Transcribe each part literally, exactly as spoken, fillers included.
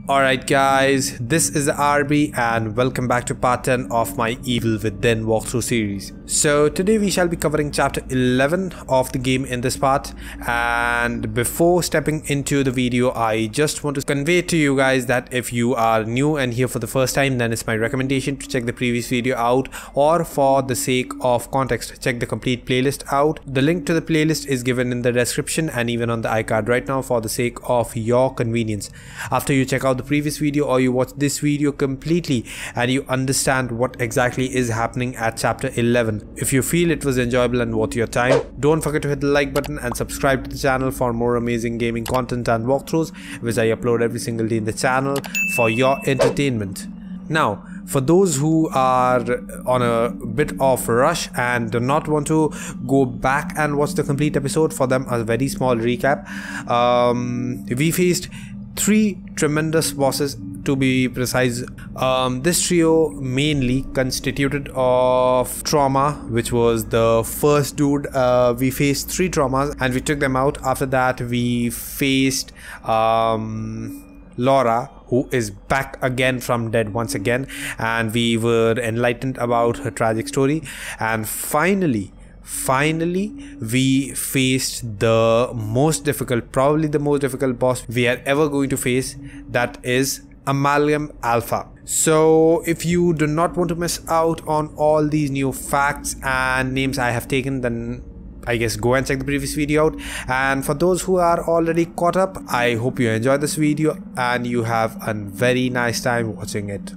Alright guys, this is the R B and welcome back to part ten of my Evil Within walkthrough series. So today we shall be covering chapter eleven of the game in this part, and before stepping into the video I just want to convey to you guys that if you are new and here for the first time, then it's my recommendation to check the previous video out, or for the sake of context check the complete playlist out. The link to the playlist is given in the description and even on the iCard right now for the sake of your convenience. After you check out the previous video or you watch this video completely and you understand what exactly is happening at chapter eleven, if you feel it was enjoyable and worth your time, don't forget to hit the like button and subscribe to the channel for more amazing gaming content and walkthroughs which I upload every single day in the channel for your entertainment. Now, for those who are on a bit of rush and do not want to go back and watch the complete episode, for them a very small recap. Um, we faced three tremendous bosses, to be precise. Um, this trio mainly constituted of Trauma, which was the first dude. Uh, we faced three traumas and we took them out. After that we faced um, Laura, who is back again from dead once again, and we were enlightened about her tragic story. And finally Finally, we faced the most difficult, probably the most difficult boss we are ever going to face, that is Amalgam Alpha. So if you do not want to miss out on all these new facts and names I have taken, then I guess go and check the previous video out. And for those who are already caught up, I hope you enjoyed this video and you have a very nice time watching it.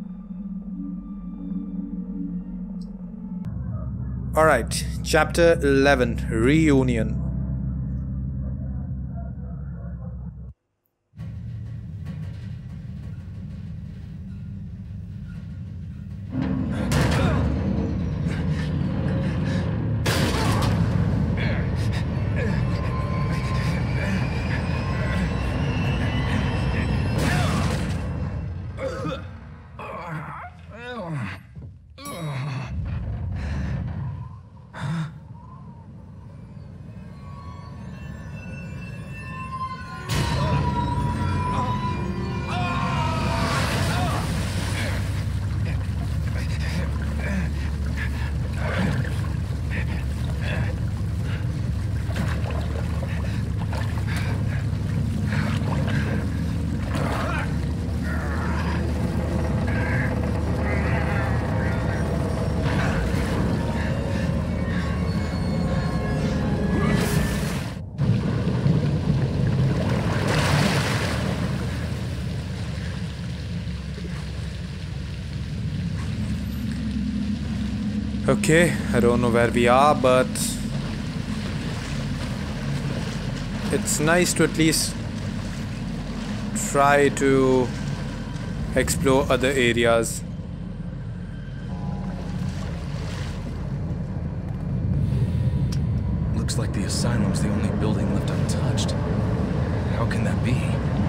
Alright, chapter eleven, Reunion. Okay, I don't know where we are, but it's nice to at least try to explore other areas. Looks like the asylum's the only building left untouched. How can that be?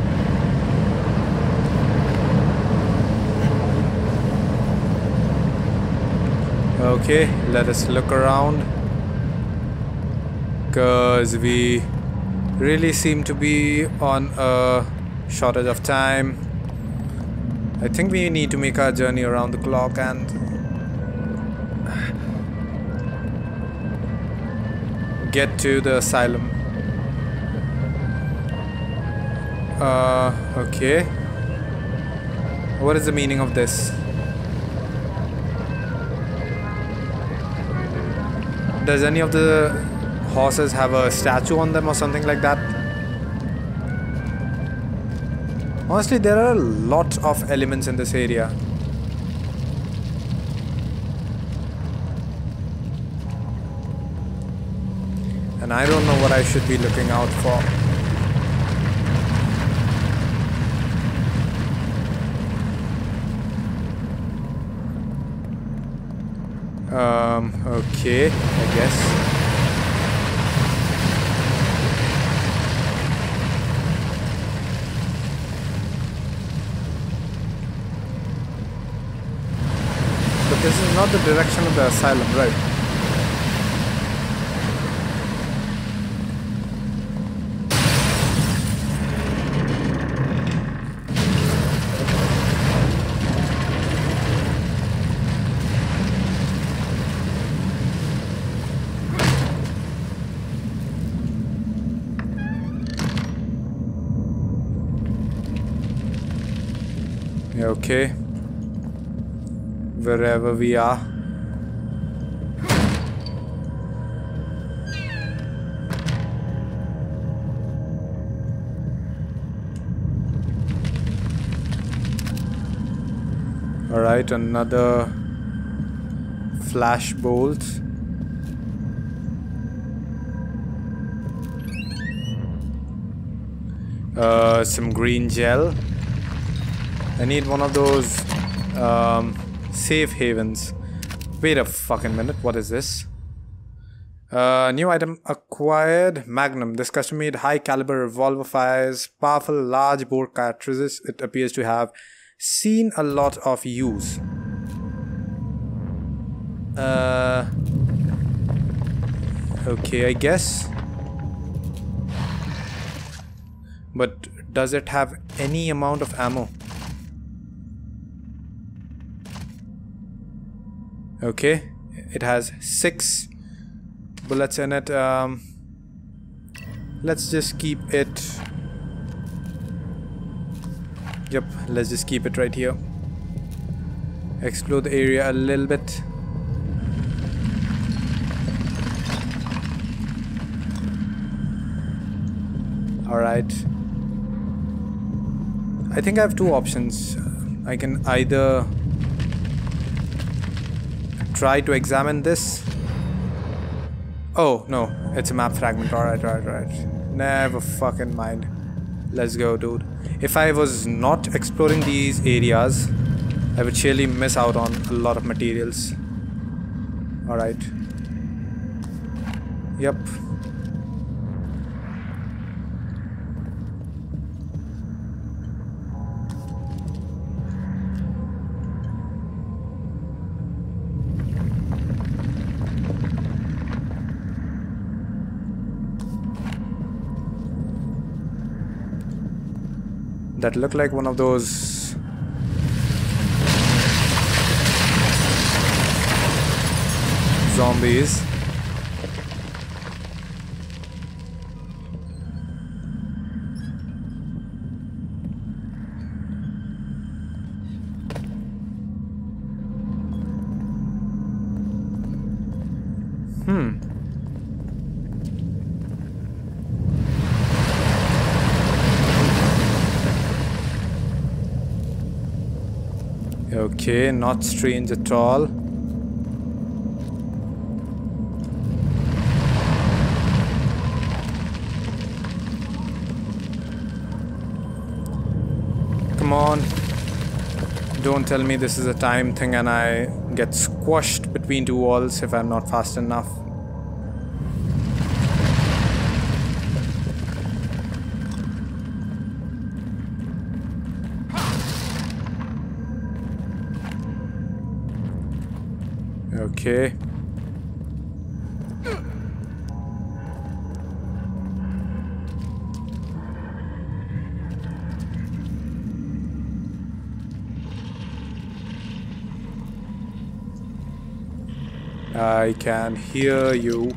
Okay, let us look around, cause we really seem to be on a shortage of time. I think we need to make our journey around the clock and get to the asylum. Uh, okay. What is the meaning of this? Does any of the horses have a statue on them or something like that? Honestly, there are a lot of elements in this area. And I don't know what I should be looking out for. Um, okay, I guess. But this is not the direction of the asylum, right? Okay. Wherever we are. Alright, another flash bolt. Uh, some green gel. I need one of those um, safe havens. Wait a fucking minute, what is this? Uh, new item acquired. Magnum. This custom made high caliber revolver fires powerful large bore cartridges. It appears to have seen a lot of use. Uh, okay, I guess. But does it have any amount of ammo? Okay, it has six bullets in it. Um, let's just keep it. Yep, let's just keep it right here. Explore the area a little bit. Alright. I think I have two options. I can either try to examine this. Oh, no. It's a map fragment. Alright, alright, alright. Never fucking mind. Let's go, dude. If I was not exploring these areas, I would surely miss out on a lot of materials. Alright. Yep. That looked like one of those zombies. Hmm. Okay, not strange at all. Come on. Don't tell me this is a time thing and I get squashed between two walls if I'm not fast enough. Okay. I can hear you.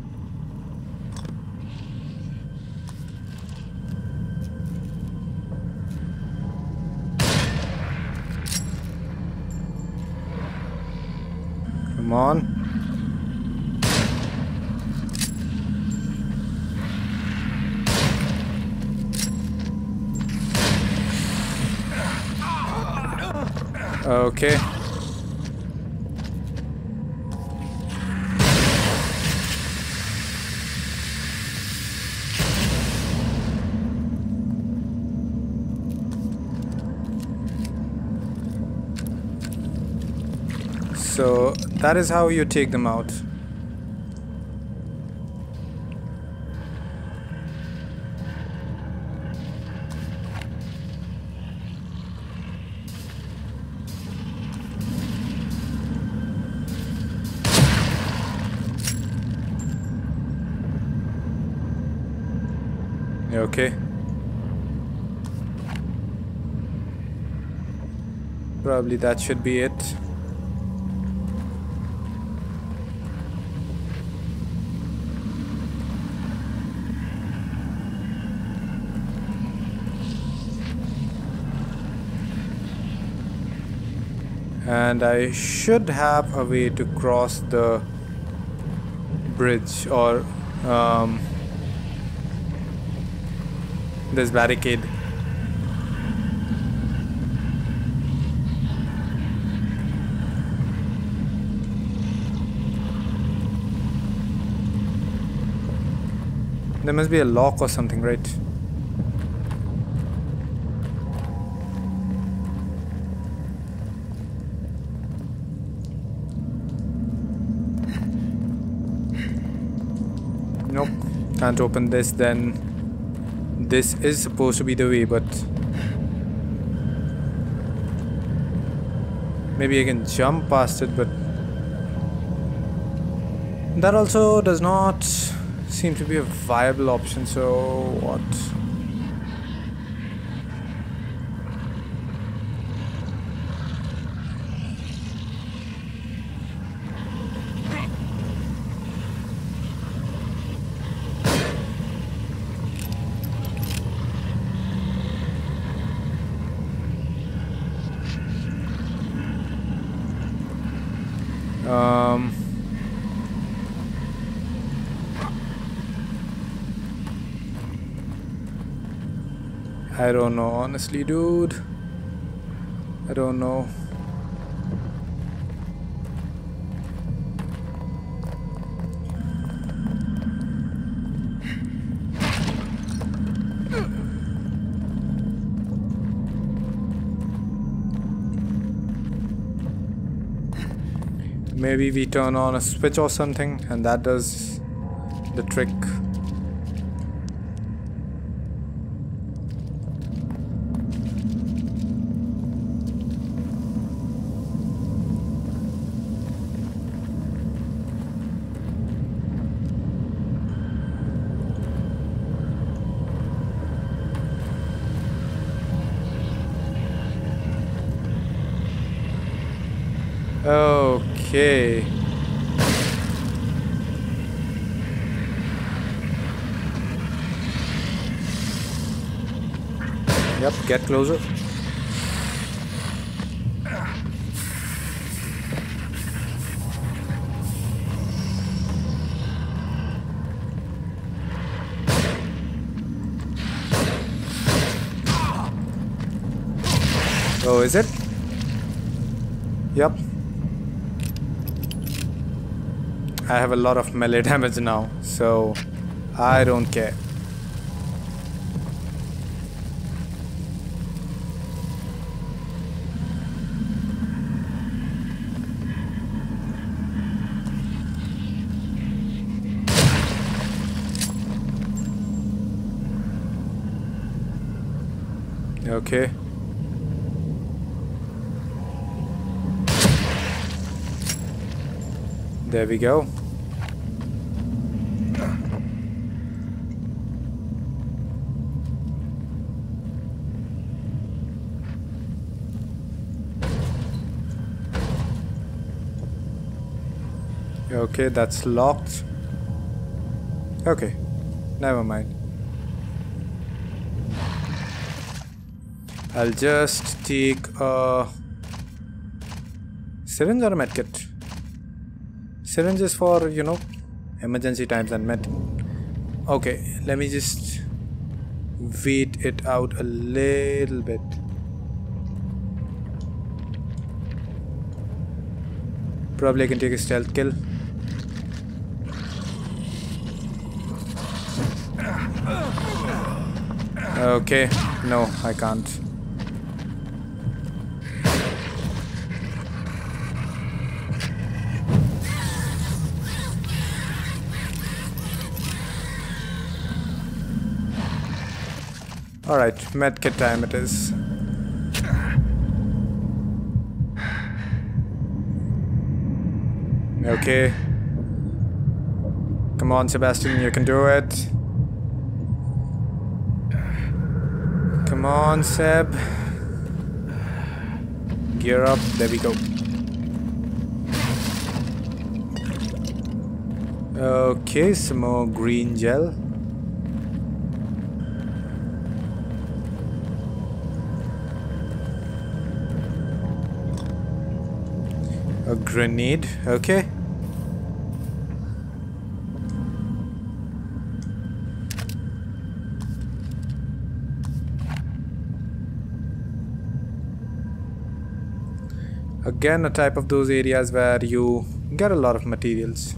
Come on. Okay. So that is how you take them out. Okay. Probably that should be it. And I should have a way to cross the bridge or um, this barricade. There must be a lock or something, right? Nope, can't open this. Then this is supposed to be the way, but maybe I can jump past it, but that also does not seem to be a viable option. So what? Um I don't know, honestly, dude. I don't know. Maybe we turn on a switch or something and that does the trick. Okay. Yep, get closer. Oh, is it? Yep. I have a lot of melee damage now, so I don't care. Okay. There we go. Okay, that's locked. Okay, never mind. I'll just take a syringe or a medkit. Syringe is for, you know, emergency times, and med. Okay, let me just wait it out a little bit. Probably I can take a stealth kill. Okay, no, I can't. Alright, medkit time it is. Okay. Come on, Sebastian, you can do it. Come on, Seb. Gear up. There we go. Okay, some more green gel. A grenade, okay. Again, a type of those areas where you get a lot of materials.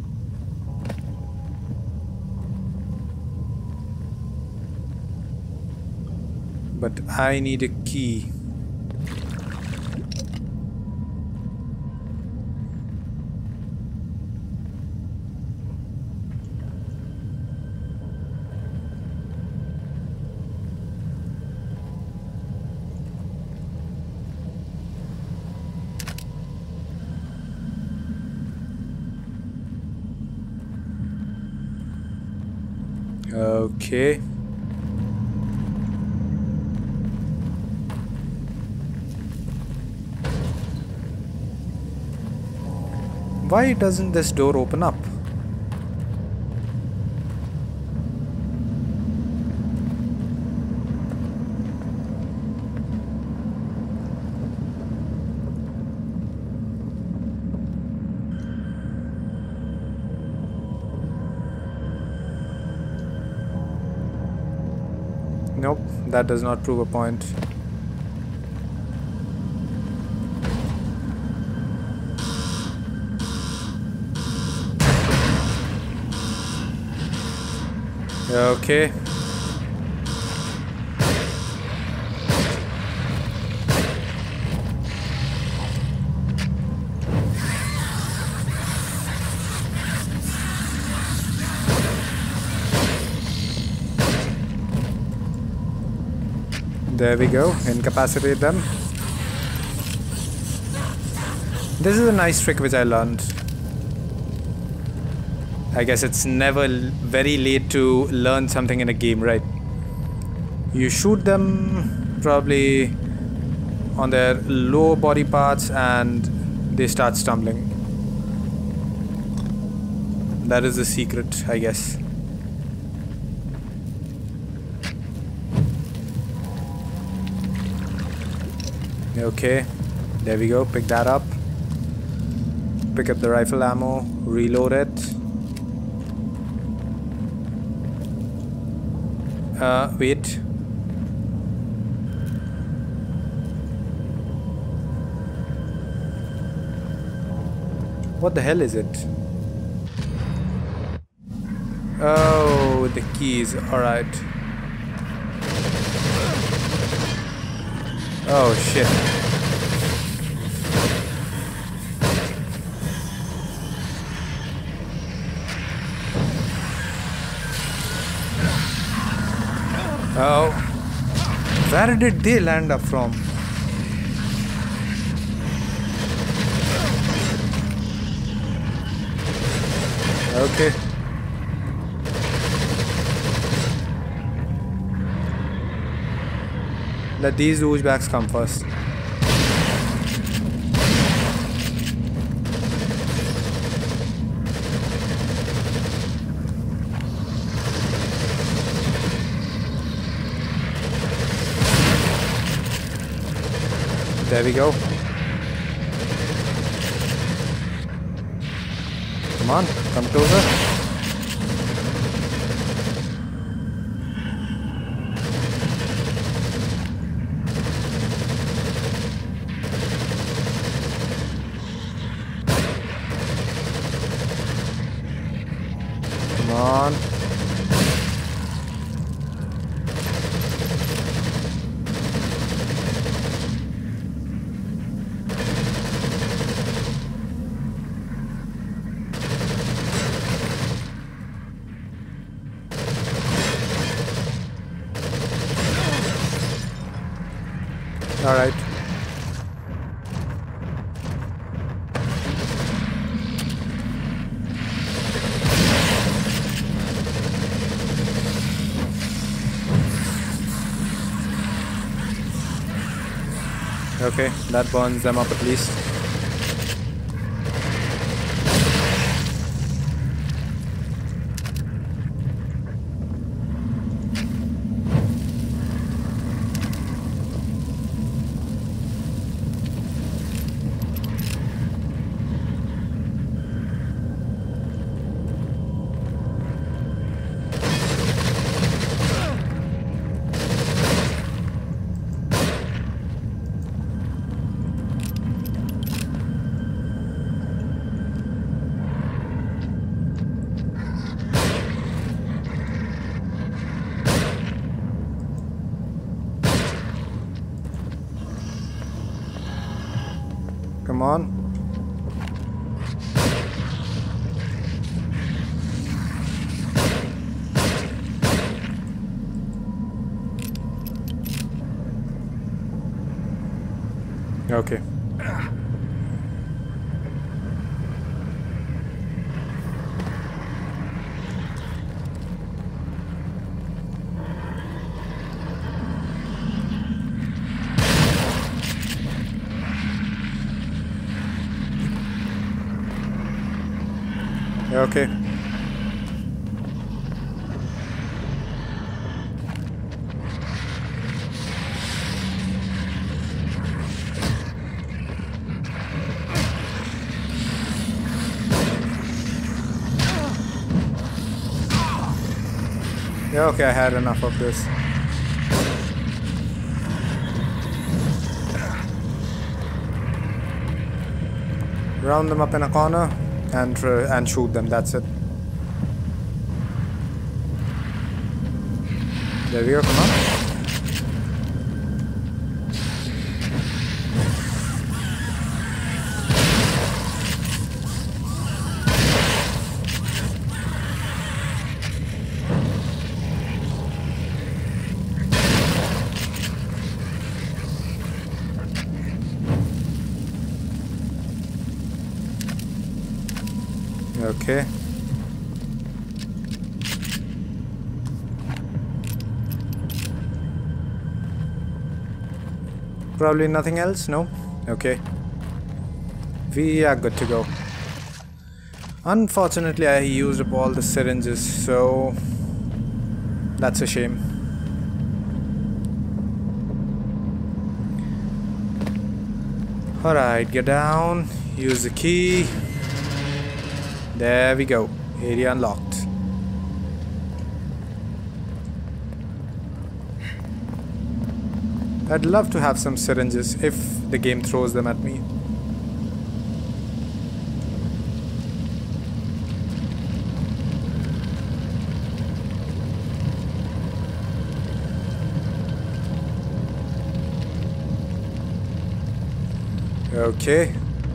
But I need a key. Okay. Why doesn't this door open up? Nope, that does not prove a point. Okay. There we go, incapacitate them. This is a nice trick which I learned. I guess it's never very late to learn something in a game, right? You shoot them probably on their low body parts and they start stumbling. That is the secret, I guess. Okay, there we go, pick that up. Pick up the rifle ammo, reload it. Uh, wait. What the hell is it? Oh, the keys, alright. Oh shit. Oh, where did they land up from? Okay. Let these douchebags come first. There we go. Come on, come closer. Come on. All right. Okay, that burns them up at least. Come on. Okay. Okay. Yeah, okay, I had enough of this. Round them up in a corner and tr and shoot them, that's it. There we go, come on. Okay. Probably nothing else? No? Okay. We are good to go. Unfortunately, I used up all the syringes, so that's a shame. Alright, get down, use the key. There we go. Area unlocked. I'd love to have some syringes if the game throws them at me. Okay.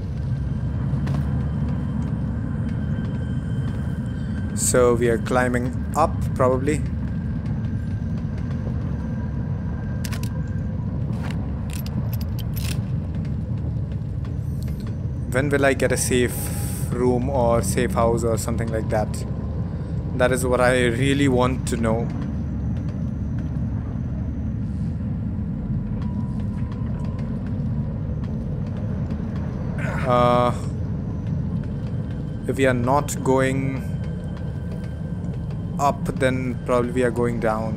So we are climbing up, probably. When will I get a safe room or safe house or something like that? That is what I really want to know. Uh, if we are not going up, then probably we are going down.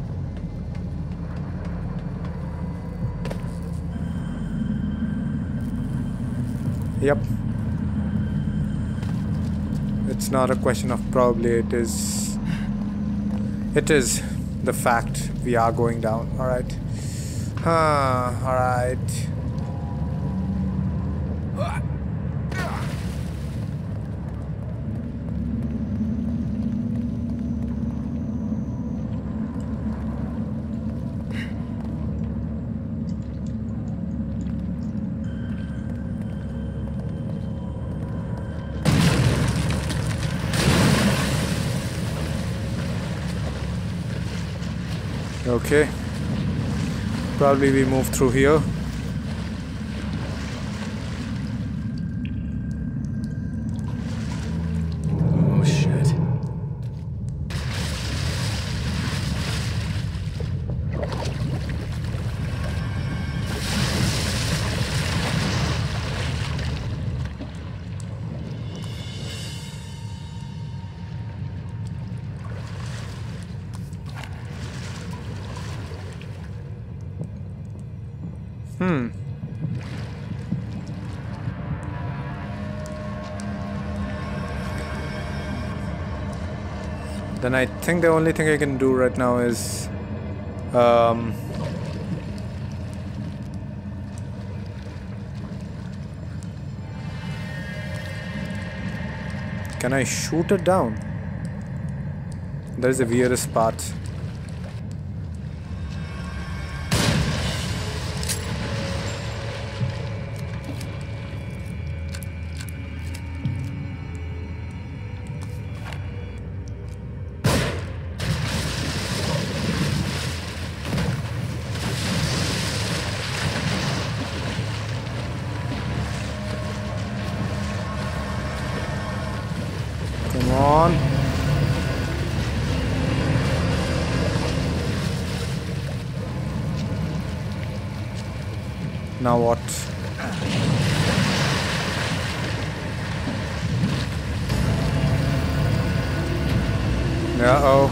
Yep. It's not a question of probably, it is it is the fact we are going down. Alright. Huh, alright. Okay, probably we move through here. Oh shit. Hmm. Then I think the only thing I can do right now is um can I shoot it down? That is the weirdest part. on. Now what? Uh-oh.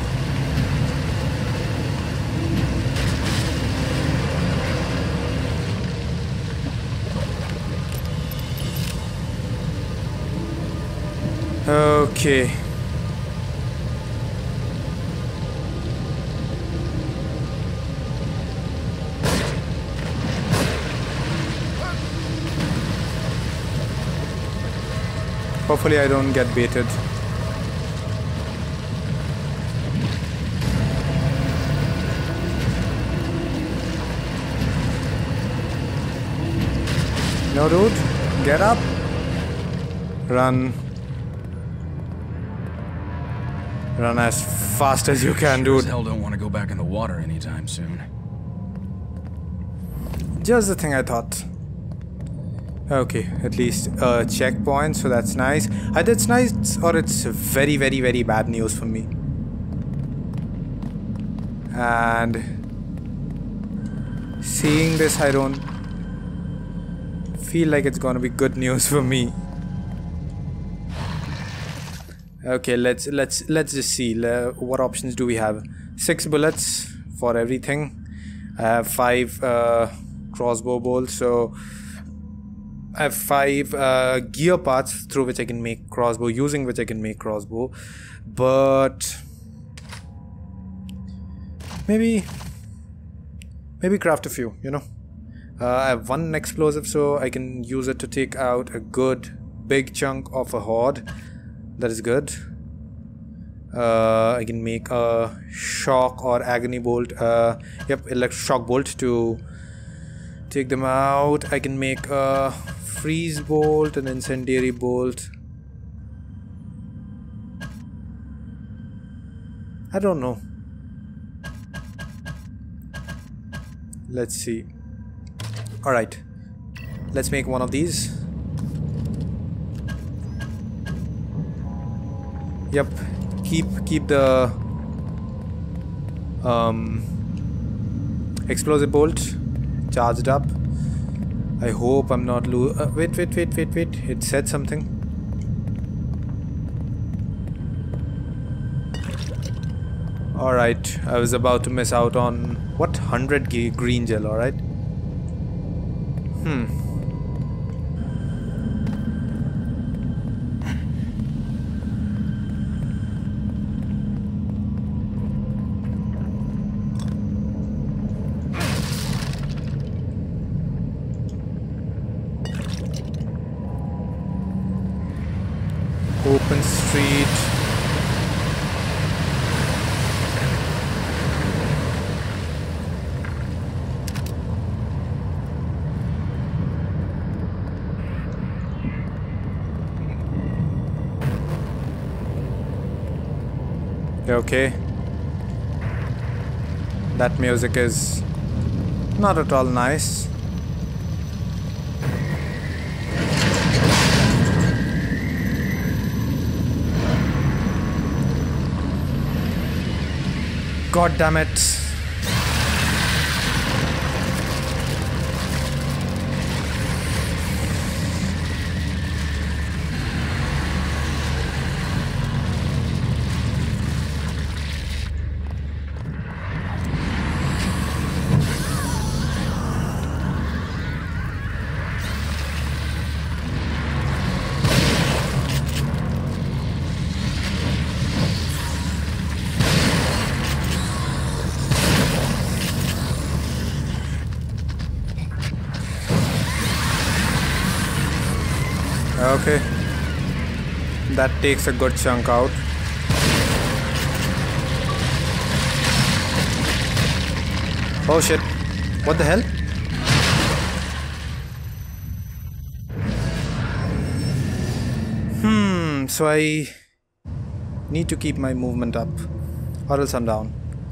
Okay. Hopefully I don't get baited. No, dude. Get up. Run. Run as fast as you can, dude. Sure as hell don't want to go back in the water anytime soon. Just the thing I thought. Okay, at least a checkpoint, so that's nice. Either it's nice or it's very, very, very bad news for me. And seeing this, I don't feel like it's gonna be good news for me. Okay, let's let's let's just see. What options do we have? Six bullets for everything. I have five uh, crossbow bolts, so I have five uh, gear parts through which I can make crossbow, using which I can make crossbow. But maybe maybe craft a few, you know. Uh, I have one explosive, so I can use it to take out a good big chunk of a horde. That is good. Uh, I can make a shock or agony bolt. Uh, yep, electric shock bolt to take them out. I can make a freeze bolt, an incendiary bolt. I don't know. Let's see. Alright. Let's make one of these. Yep. Keep keep the um, explosive bolt charged up. I hope I'm not lo- uh, wait wait wait wait wait it said something. Alright, I was about to miss out on what? one hundred green gel. Alright. Hmm. Open street. Okay. That music is not at all nice. God damn it. Okay, that takes a good chunk out. Oh shit, what the hell? Hmm, so I need to keep my movement up or else I'm down.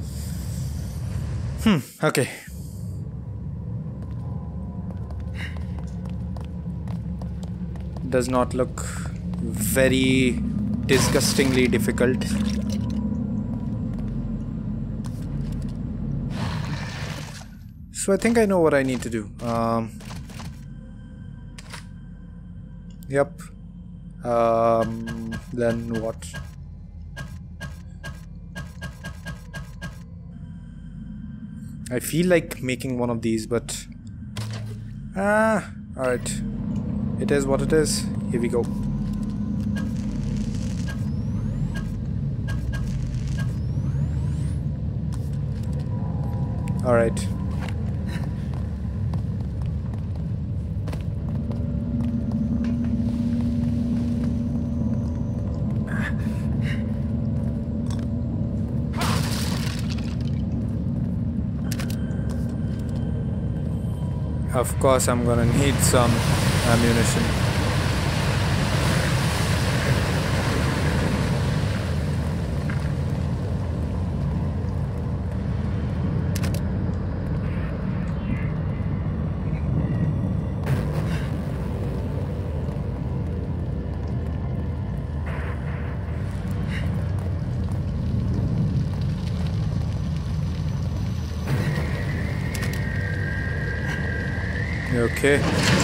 Hmm, okay. Does not look very disgustingly difficult. So I think I know what I need to do. Um, yep. Um, then what? I feel like making one of these, but ah, all right. It is what it is. Here we go. All right. Of course, I'm gonna need some ammunition. Okay.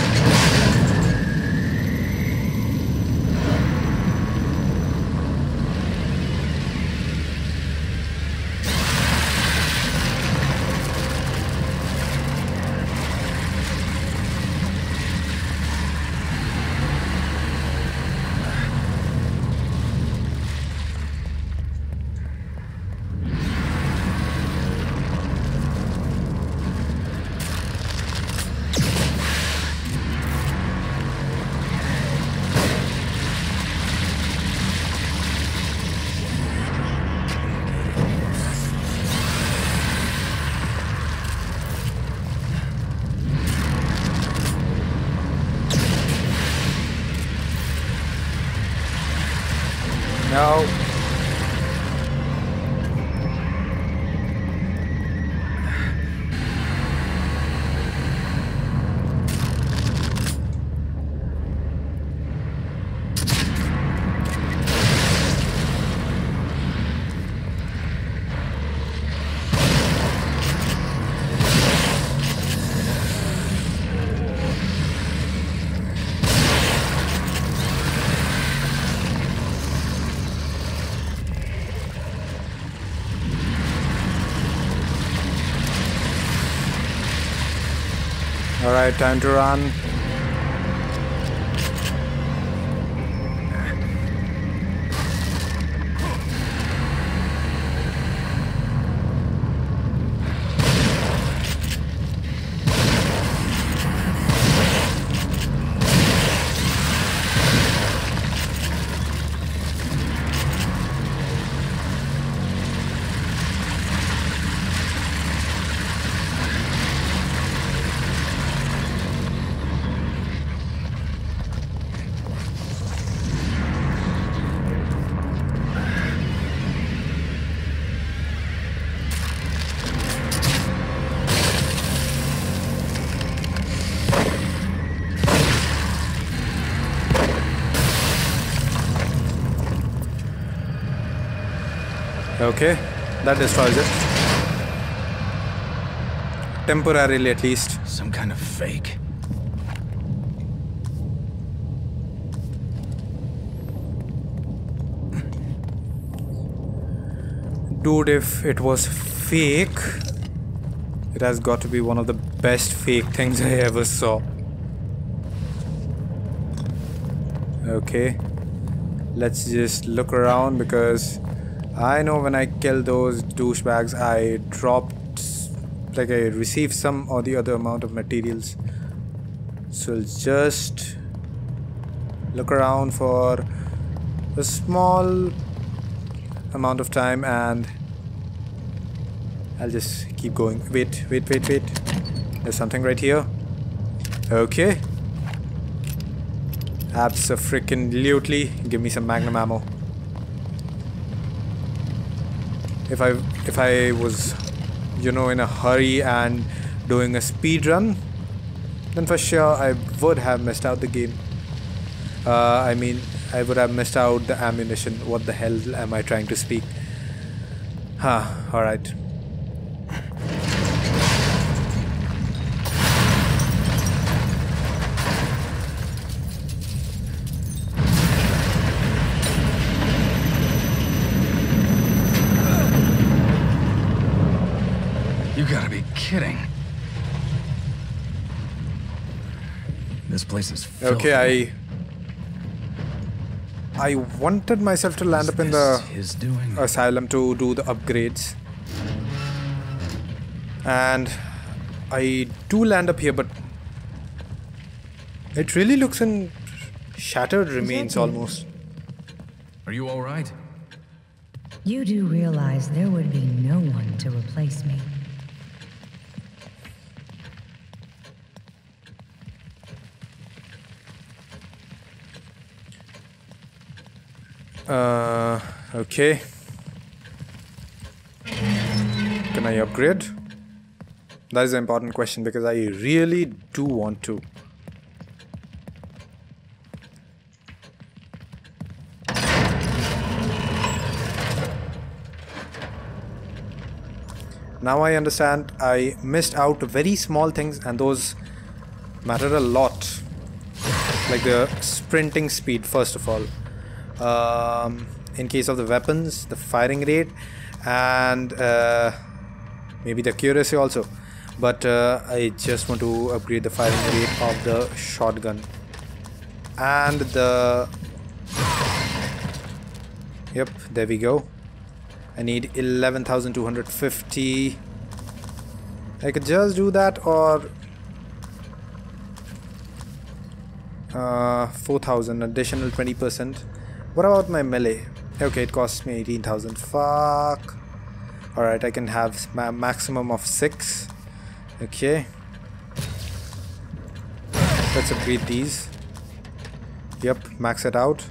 No. Alright, time to run. Okay, that destroys it. Temporarily, at least. Some kind of fake. Dude, if it was fake, it has got to be one of the best fake things I ever saw. Okay, let's just look around, because I know when I kill those douchebags, I dropped, like I received some or the other amount of materials. So I'll just look around for a small amount of time and I'll just keep going. Wait, wait, wait, wait. There's something right here. Okay. Abso-freaking-lutely. Give me some magnum ammo. If I if I was, you know, in a hurry and doing a speed run, then for sure I would have messed out the game. Uh, I mean, I would have missed out the ammunition. What the hell am I trying to speak? Huh, alright. You gotta be kidding. This place is filthy. Okay, I I wanted myself to land up in the his doing? asylum to do the upgrades, and I do land up here, but it really looks in shattered remains almost. Are you all right? You do realize there would be no one to replace me. Uh, okay. Can I upgrade? That is an important question because I really do want to. Now I understand I missed out very small things and those matter a lot. Like the sprinting speed, first of all. Um, in case of the weapons, the firing rate, and uh, maybe the accuracy also. But uh, I just want to upgrade the firing rate of the shotgun. And the... Yep, there we go. I need eleven thousand two hundred fifty. I could just do that, or uh, four thousand additional twenty percent. What about my melee? Okay, it costs me eighteen thousand. Fuck. Alright, I can have ma maximum of six. Okay. Let's upgrade these. Yep, max it out.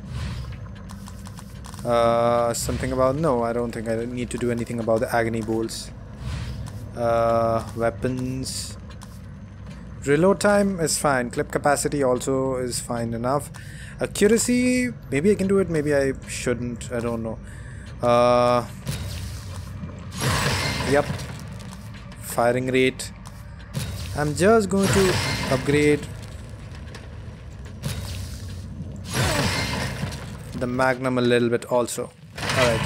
Uh, something about... No, I don't think I need to do anything about the agony bolts. Uh, weapons. Reload time is fine. Clip capacity also is fine enough. Accuracy, maybe I can do it, maybe I shouldn't. I don't know. Uh, yep. Firing rate. I'm just going to upgrade the Magnum a little bit also. Alright.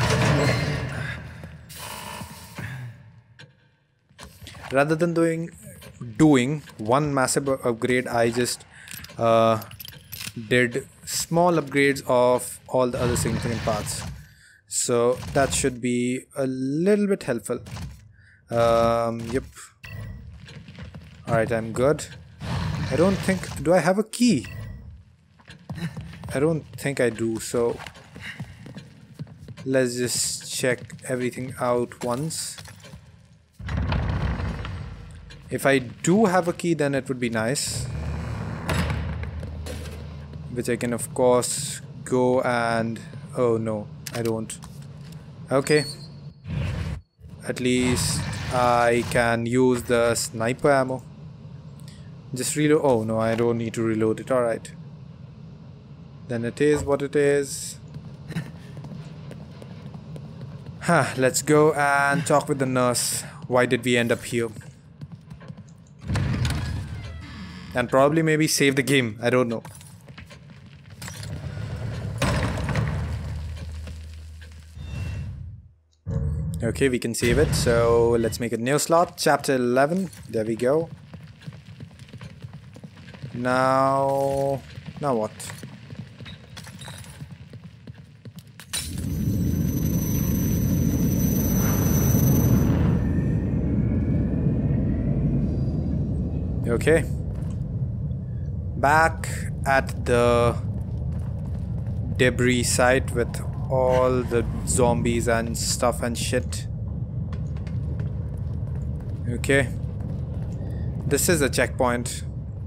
Rather than doing doing one massive upgrade, I just uh, did small upgrades of all the other significant parts. So that should be a little bit helpful. Um, yep. Alright, I'm good. I don't think... Do I have a key? I don't think I do, so let's just check everything out once. If I do have a key, then it would be nice, which I can of course go and... oh no, I don't. Okay, at least I can use the sniper ammo. Just reload. Oh no, I don't need to reload it. Alright, then it is what it is. Huh, let's go and talk with the nurse. Why did we end up here? And probably maybe save the game. I don't know. Okay, we can save it. So let's make a new slot. Chapter eleven. There we go. Now... Now what? Okay. Back at the debris site with all the zombies and stuff and shit. Okay. This is a checkpoint.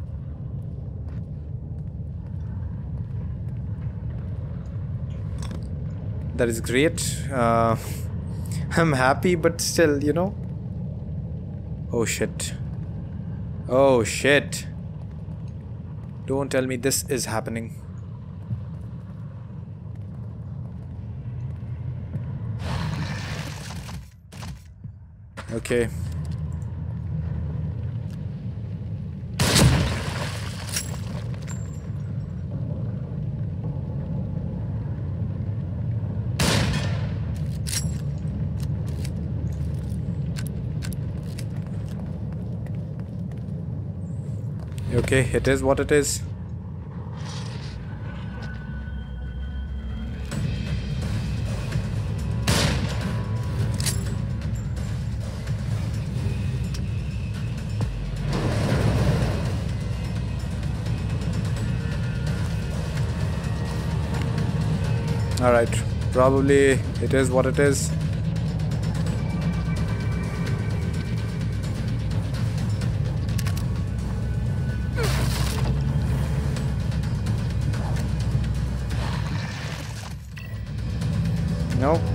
That is great. Uh, I'm happy, but still, you know. Oh shit. Oh shit. Don't tell me this is happening. Okay. Okay, it is what it is. Alright, probably it is what it is. No.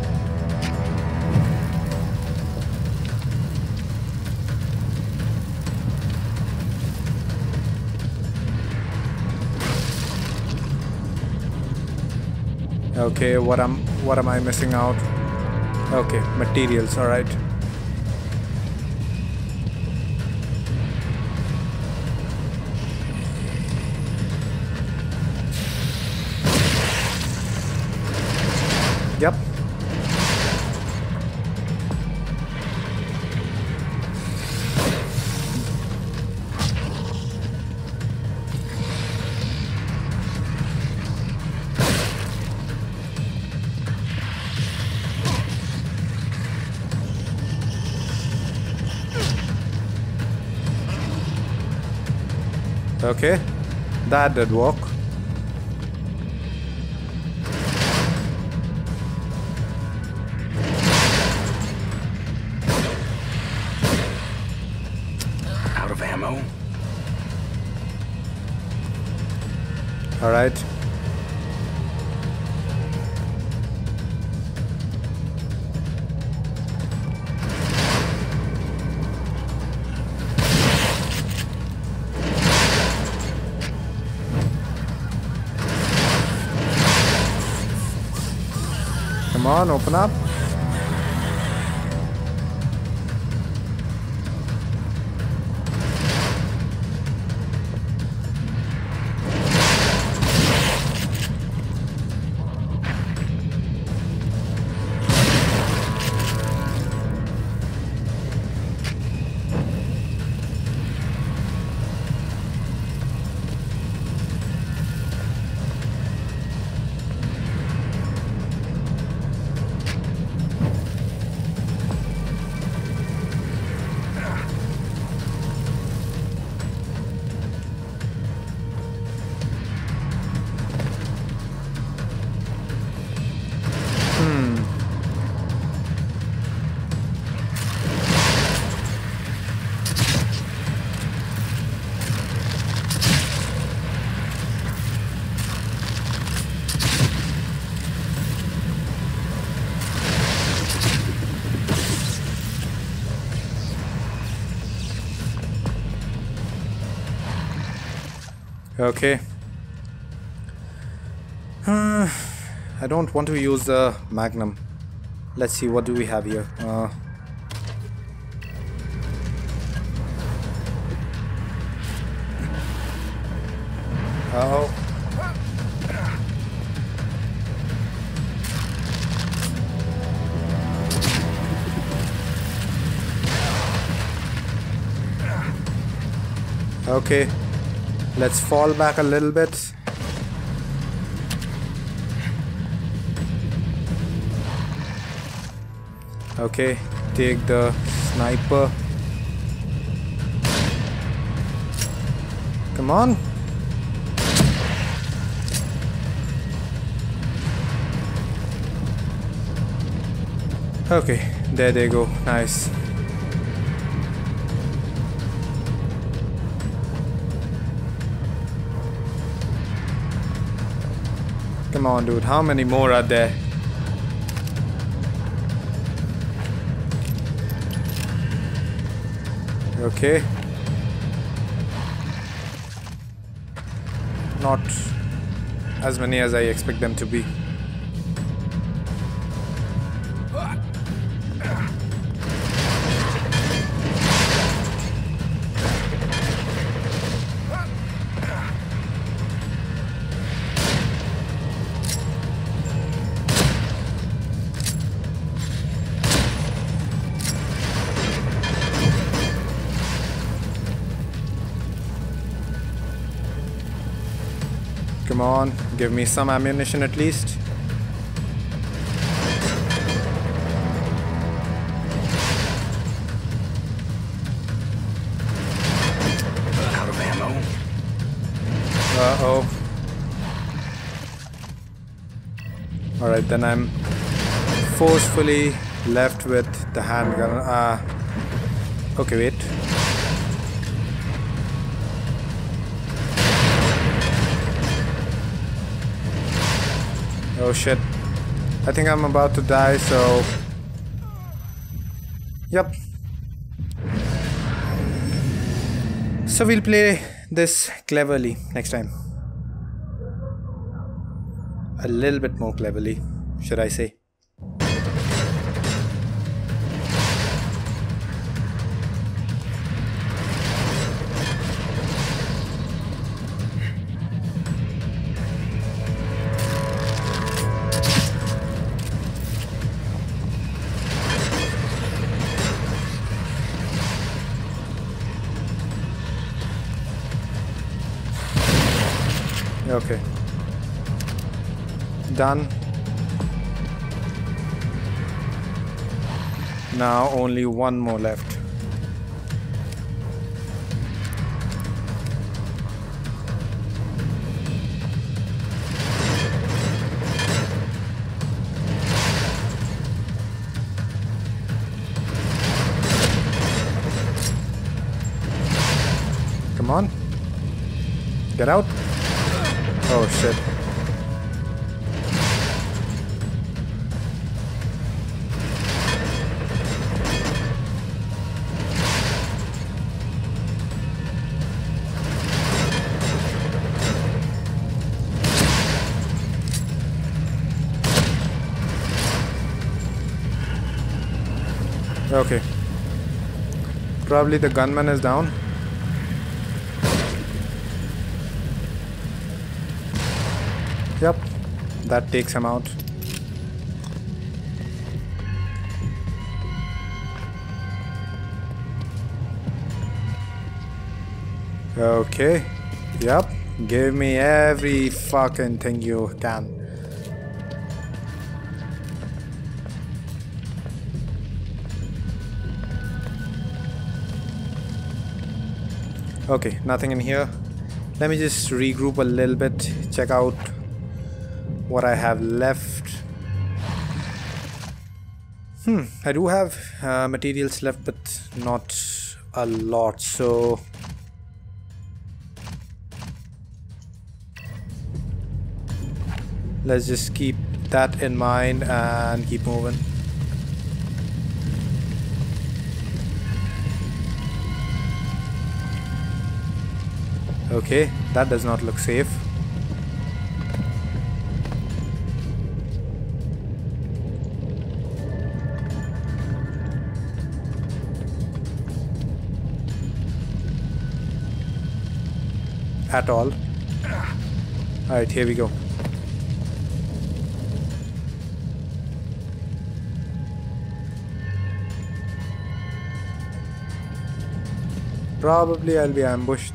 Okay, what am what am I missing out? Okay, materials, all right. Yep. Okay, that did work. Out of ammo? All right. Come on, open up. Okay. Uh, I don't want to use the Magnum. Let's see, what do we have here? Uh, oh. Okay. Let's fall back a little bit. Okay, take the sniper. Come on. Okay, there they go. Nice. Come on, dude. How many more are there? Okay. Not as many as I expect them to be. Come on, give me some ammunition at least. Out of ammo. Uh-oh. Alright, then I'm forcefully left with the handgun. Uh, okay, wait. Oh shit. I think I'm about to die, so... Yep. So we'll play this cleverly next time. A little bit more cleverly, should I say. Okay. Done. Now only one more left. Come on. Get out. Oh shit. Okay. Probably the gunman is down. Yep, that takes him out. Okay, yep, give me every fucking thing you can. Okay, nothing in here. Let me just regroup a little bit, check out what I have left. Hmm, I do have uh, materials left, but not a lot, so let's just keep that in mind and keep moving. Okay, that does not look safe. At all. Alright, here we go. Probably I'll be ambushed.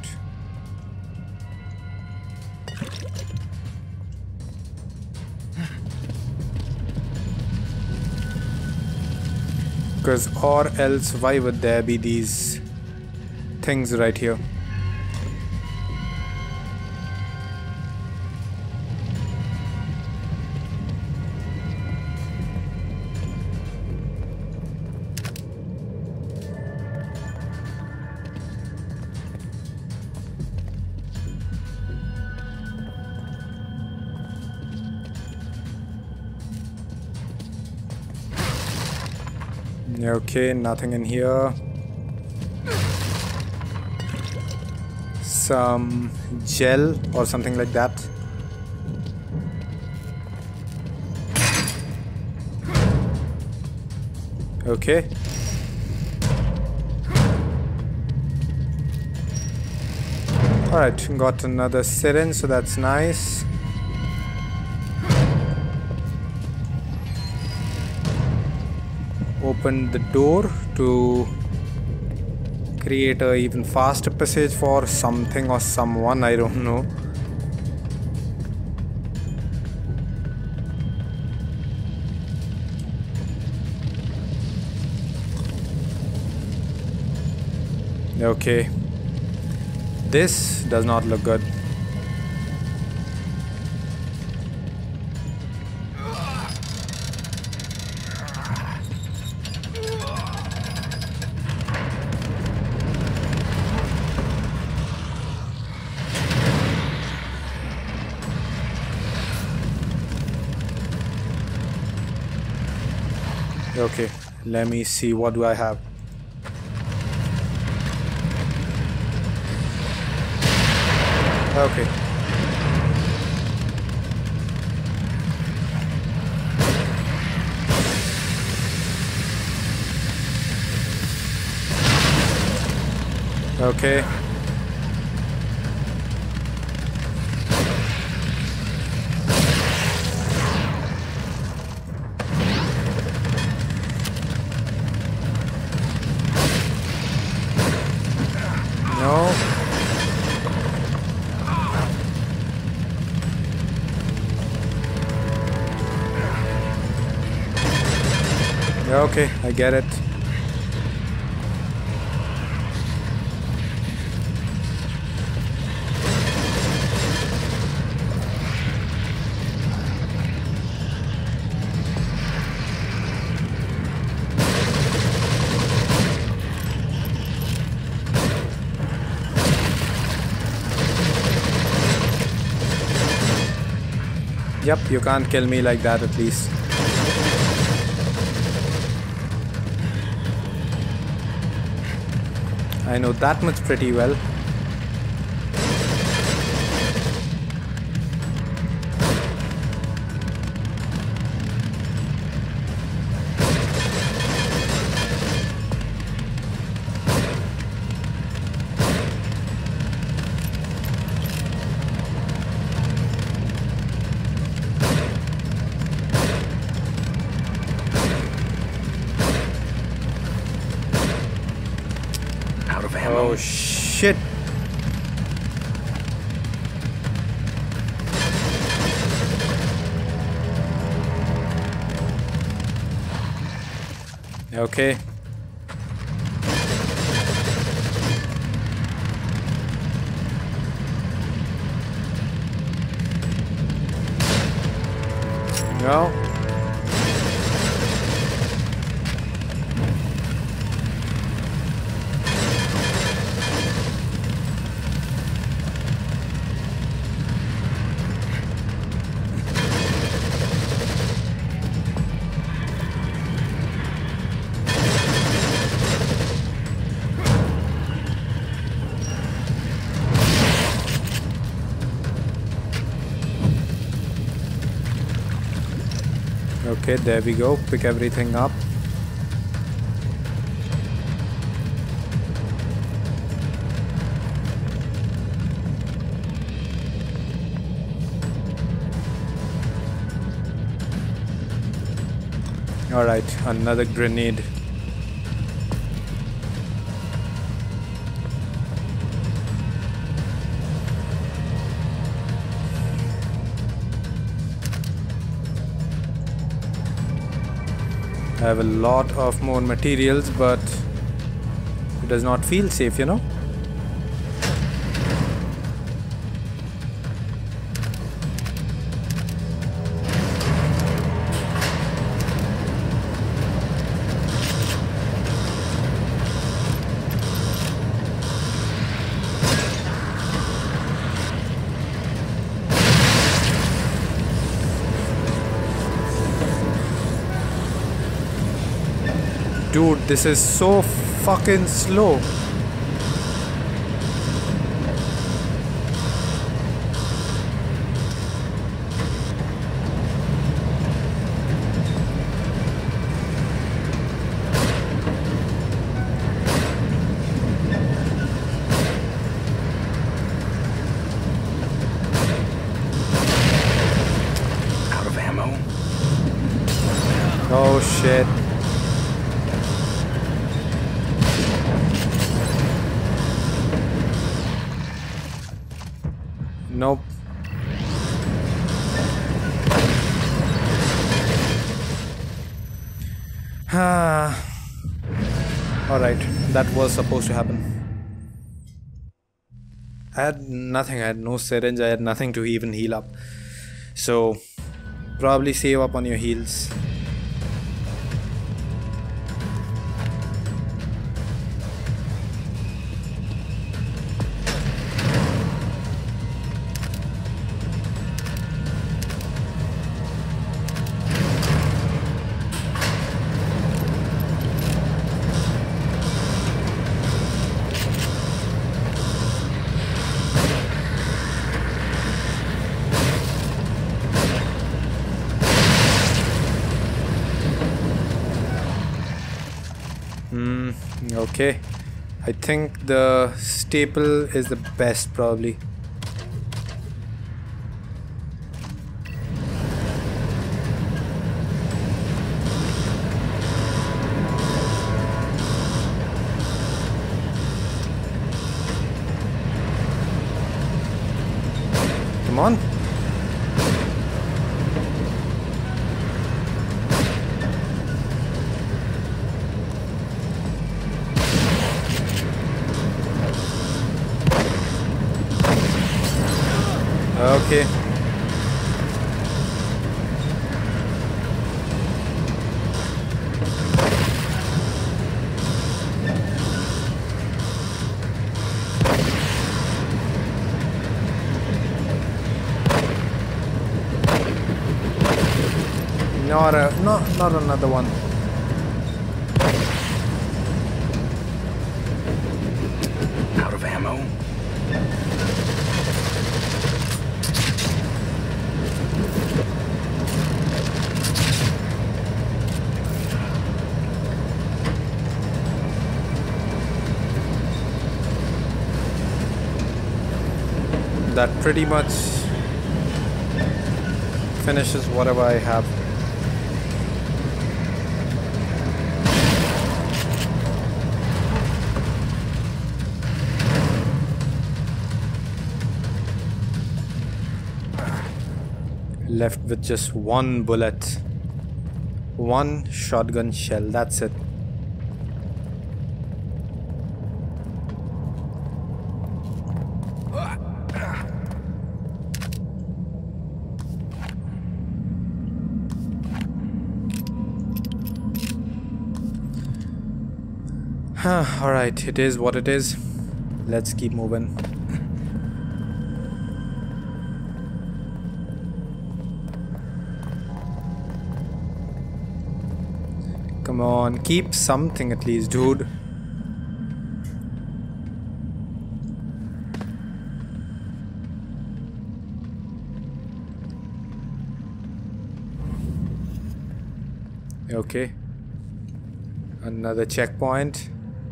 Because or else why would there be these things right here? Okay, nothing in here. Some gel or something like that. Okay. Alright, got another syringe, so that's nice. Open the door to create a even faster passage for something or someone, I don't know. Okay. This does not look good. Okay, let me see, what do I have? Okay. Okay. No. Okay, I get it. Yep, you can't kill me like that at least. I know that much pretty well. Oh shit. Okay. No. Okay, there we go. Pick everything up. Alright, another grenade. I have a lot of more materials, but it does not feel safe, you know? Dude, this is so fucking slow. Out of ammo. Oh shit. Nope. Ah. Alright, that was supposed to happen. I had nothing. I had no syringe. I had nothing to even heal up. So probably save up on your heals. Okay, I think the staple is the best probably. Come on. Okay. Not a, not, not another one. Out of ammo. That pretty much finishes whatever I have. Left with just one bullet, one shotgun shell, that's it. Alright, it is what it is. Let's keep moving. Come on, keep something at least, dude. Okay. Another checkpoint.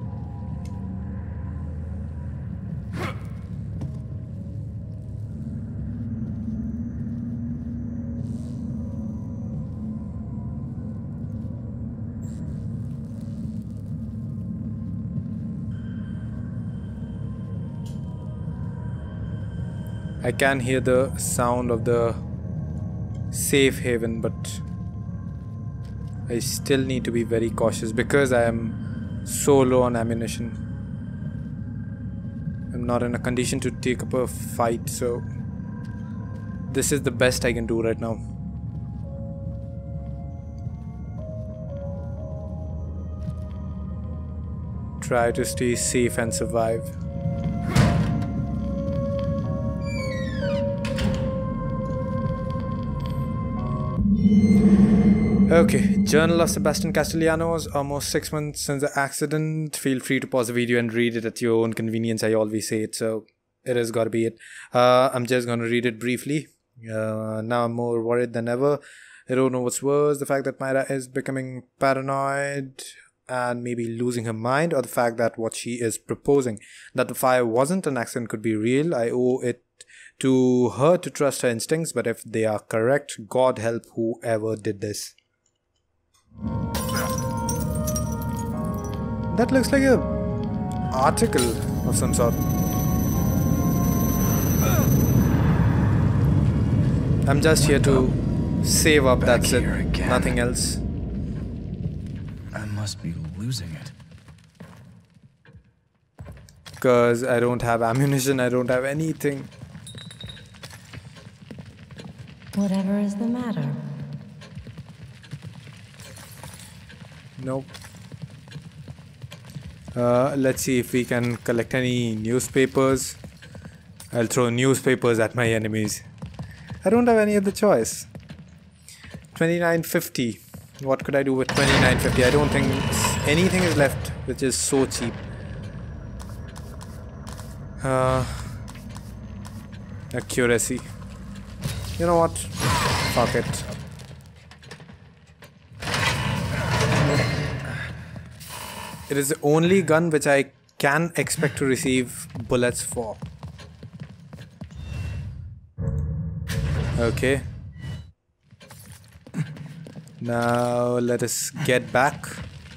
I can hear the sound of the safe haven, but I still need to be very cautious because I am so low on ammunition. I'm not in a condition to take up a fight, so this is the best I can do right now. Try to stay safe and survive. Okay, Journal of Sebastian Castellanos, almost six months since the accident. Feel free to pause the video and read it at your own convenience. I always say it, so it has got to be it. Uh, I'm just going to read it briefly. Uh, now I'm more worried than ever. I don't know what's worse, the fact that Myra is becoming paranoid and maybe losing her mind, or the fact that what she is proposing, that the fire wasn't an accident, could be real. I owe it to her to trust her instincts, but if they are correct, God help whoever did this. That looks like a article of some sort. I'm just here to save up, that's it. Nothing else. I must be losing it. because I don't have ammunition, I don't have anything. Whatever is the matter? Nope. Uh, let's see if we can collect any newspapers. I'll throw newspapers at my enemies. I don't have any other choice. twenty-nine fifty. What could I do with twenty-nine fifty? I don't think anything is left which is so cheap. Uh, accuracy. You know what? Fuck it. It is the only gun which I can expect to receive bullets for. Okay. Now let us get back.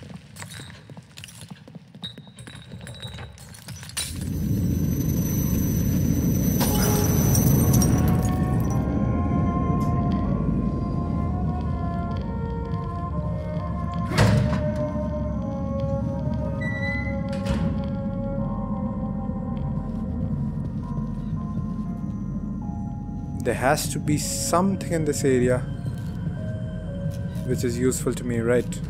There has to be something in this area which is useful to me, right?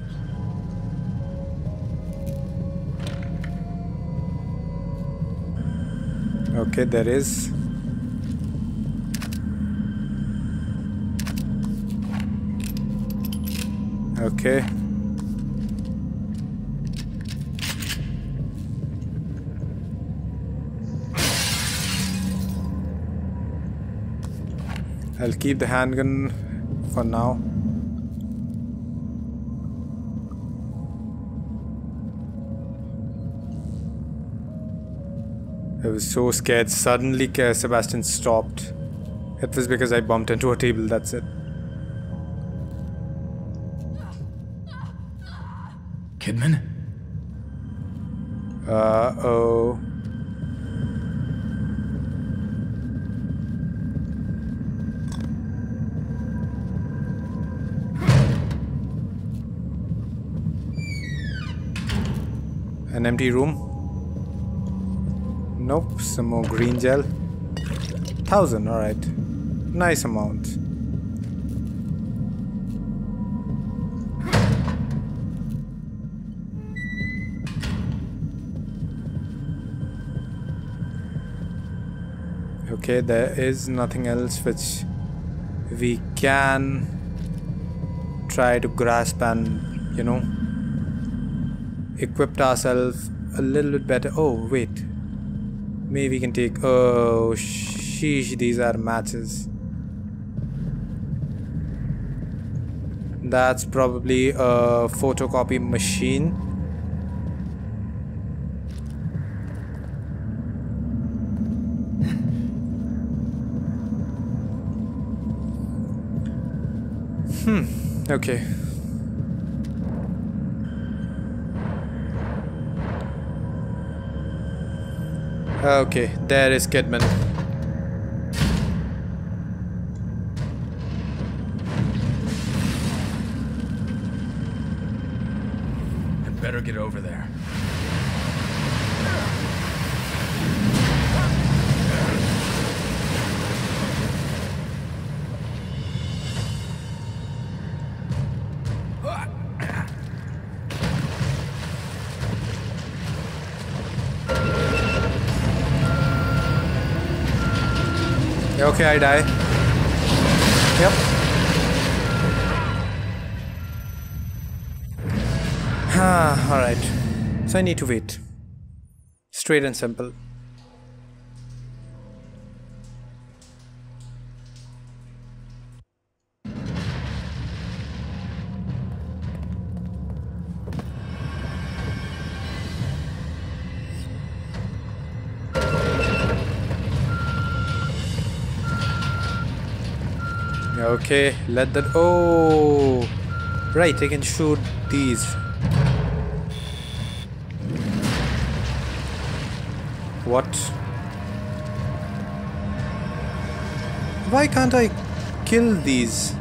Okay, there is. Okay. I'll keep the handgun for now. I was so scared. Suddenly Sebastian stopped. It was because I bumped into a table, that's it. Kidman? Uh-oh. An empty room. Nope, some more green gel. Thousand, alright. Nice amount. Okay, there is nothing else which we can try to grasp and, you know, equipped ourselves a little bit better. Oh, wait. Maybe we can take... Oh, sheesh, these are matches. That's probably a photocopy machine. Hmm, okay. Okay, there is Kidman. I better get over there. Okay, I die. Yep. Ah, alright. So I need to wait. Straight and simple. Okay, let that... Oh! Right, I can shoot these. What? Why can't I kill these?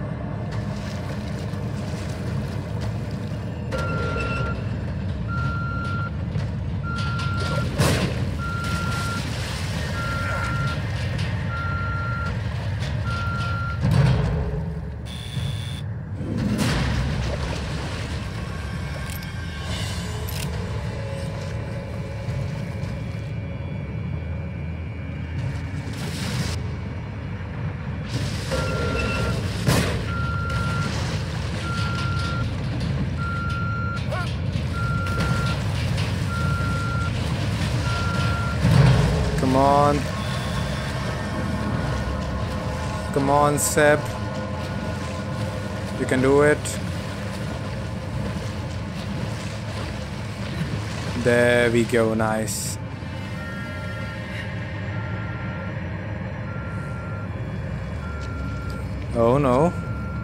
Come on, Seb. You can do it. There we go, nice. Oh no.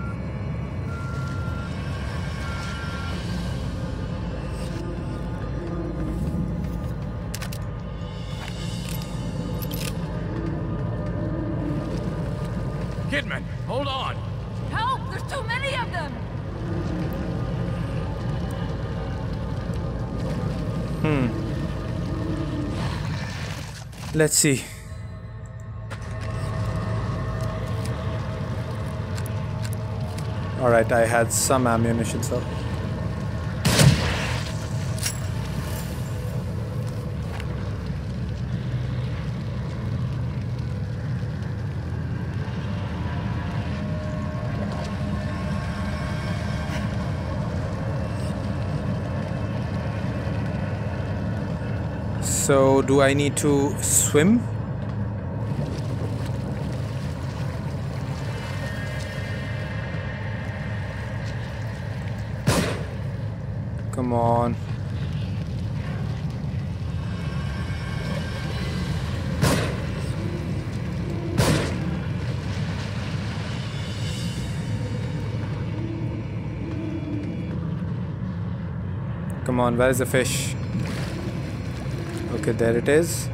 Kidman, hold on! Help! There's too many of them! Hmm. Let's see. Alright, I had some ammunition, so. So, do I need to swim? Come on. Come on, where is the fish? Okay, there it is.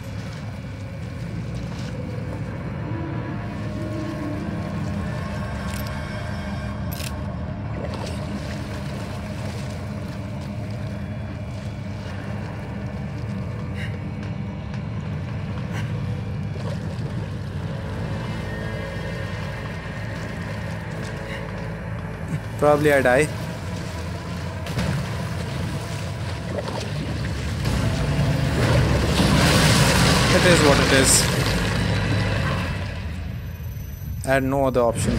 Probably I die. It is what it is. I had no other option.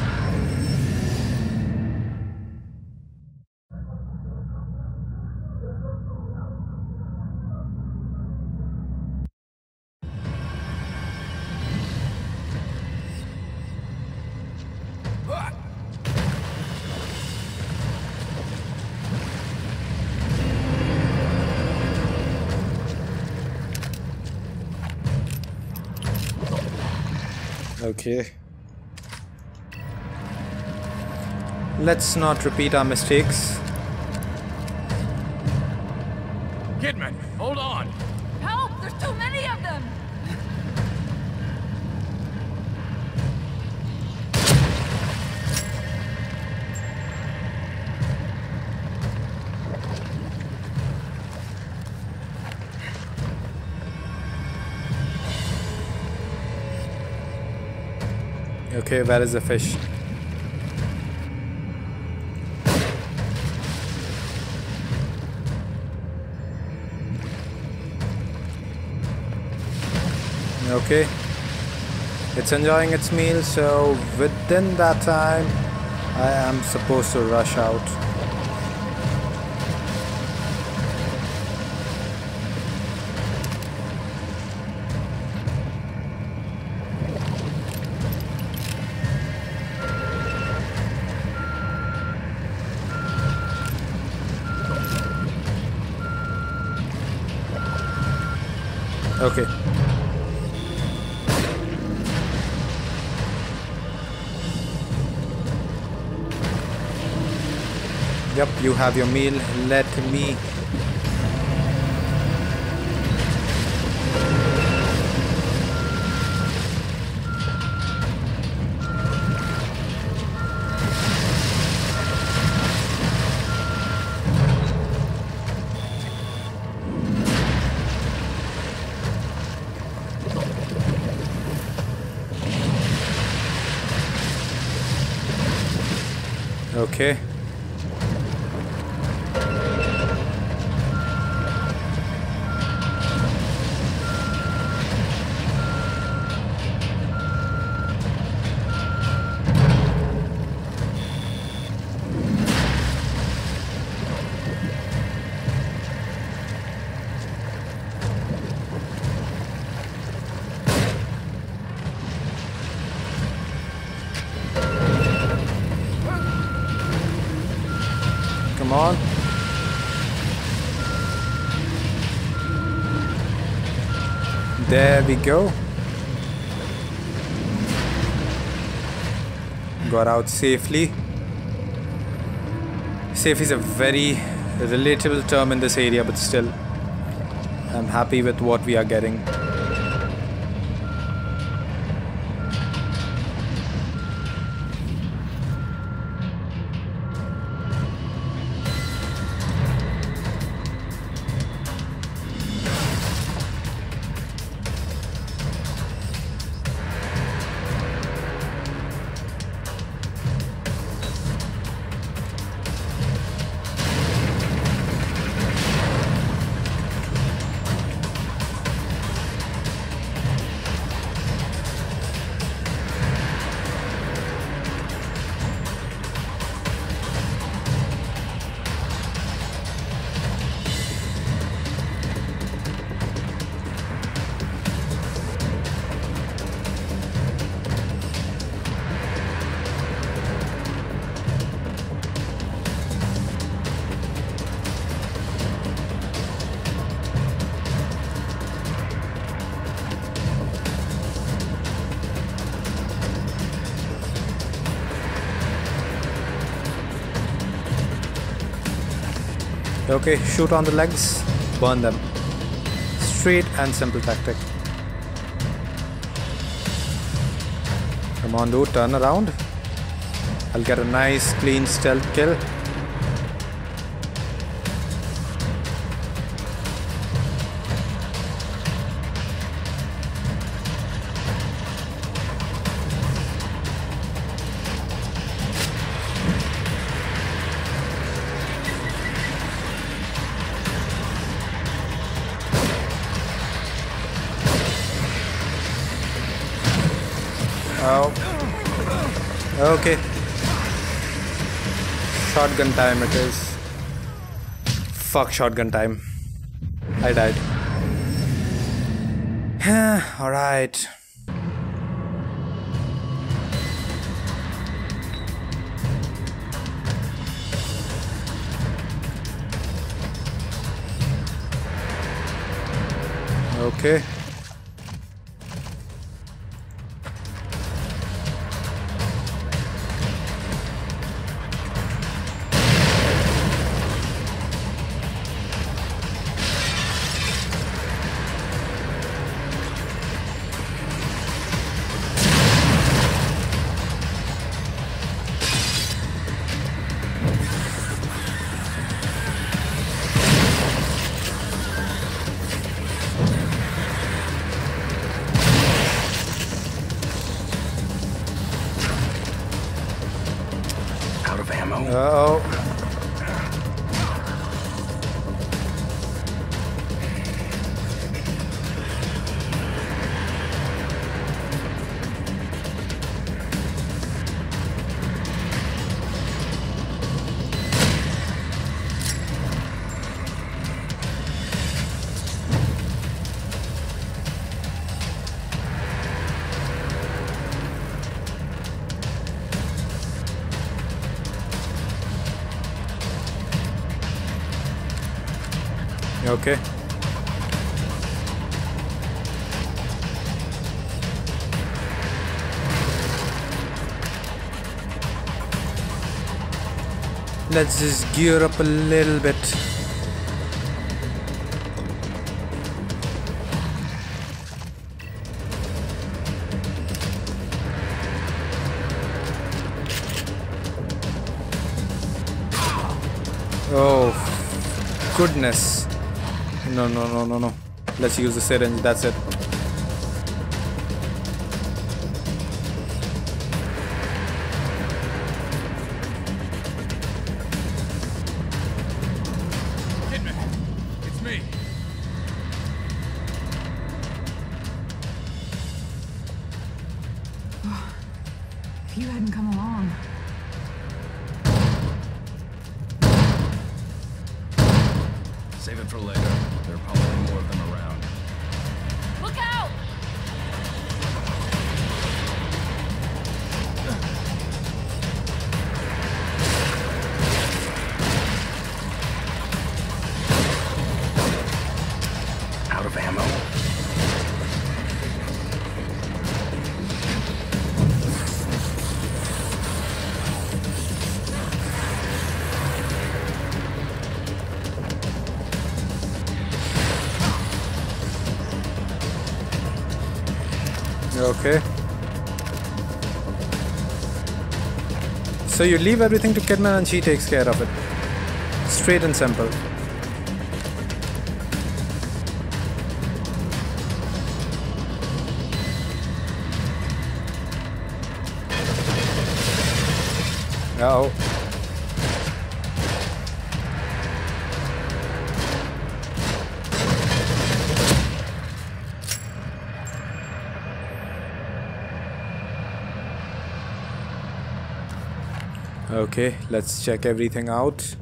Okay. Let's not repeat our mistakes. Kidman, hold on! Help! There's too many of them! Okay, where is the fish? Okay, it's enjoying its meal, so within that time I am supposed to rush out. Okay. Yep, you have your meal. Let me... Okay. on. There we go. Got out safely. Safe is a very relatable term in this area, but still, I'm happy with what we are getting. Okay, shoot on the legs, burn them. Straight and simple tactic. Come on dude, turn around. I'll get a nice clean stealth kill. Oh. Okay. Shotgun time it is. Fuck shotgun time. I died. Alright. Okay. Uh-oh. Okay. Let's just gear up a little bit. Oh, goodness. No, no, no, no, no. Let's use the syringe, that's it. It's me. If you hadn't come along. Save it for later. There are probably more of them around. Look out! Okay. So you leave everything to Kidman and she takes care of it. Straight and simple. Uh-oh. Okay, let's check everything out.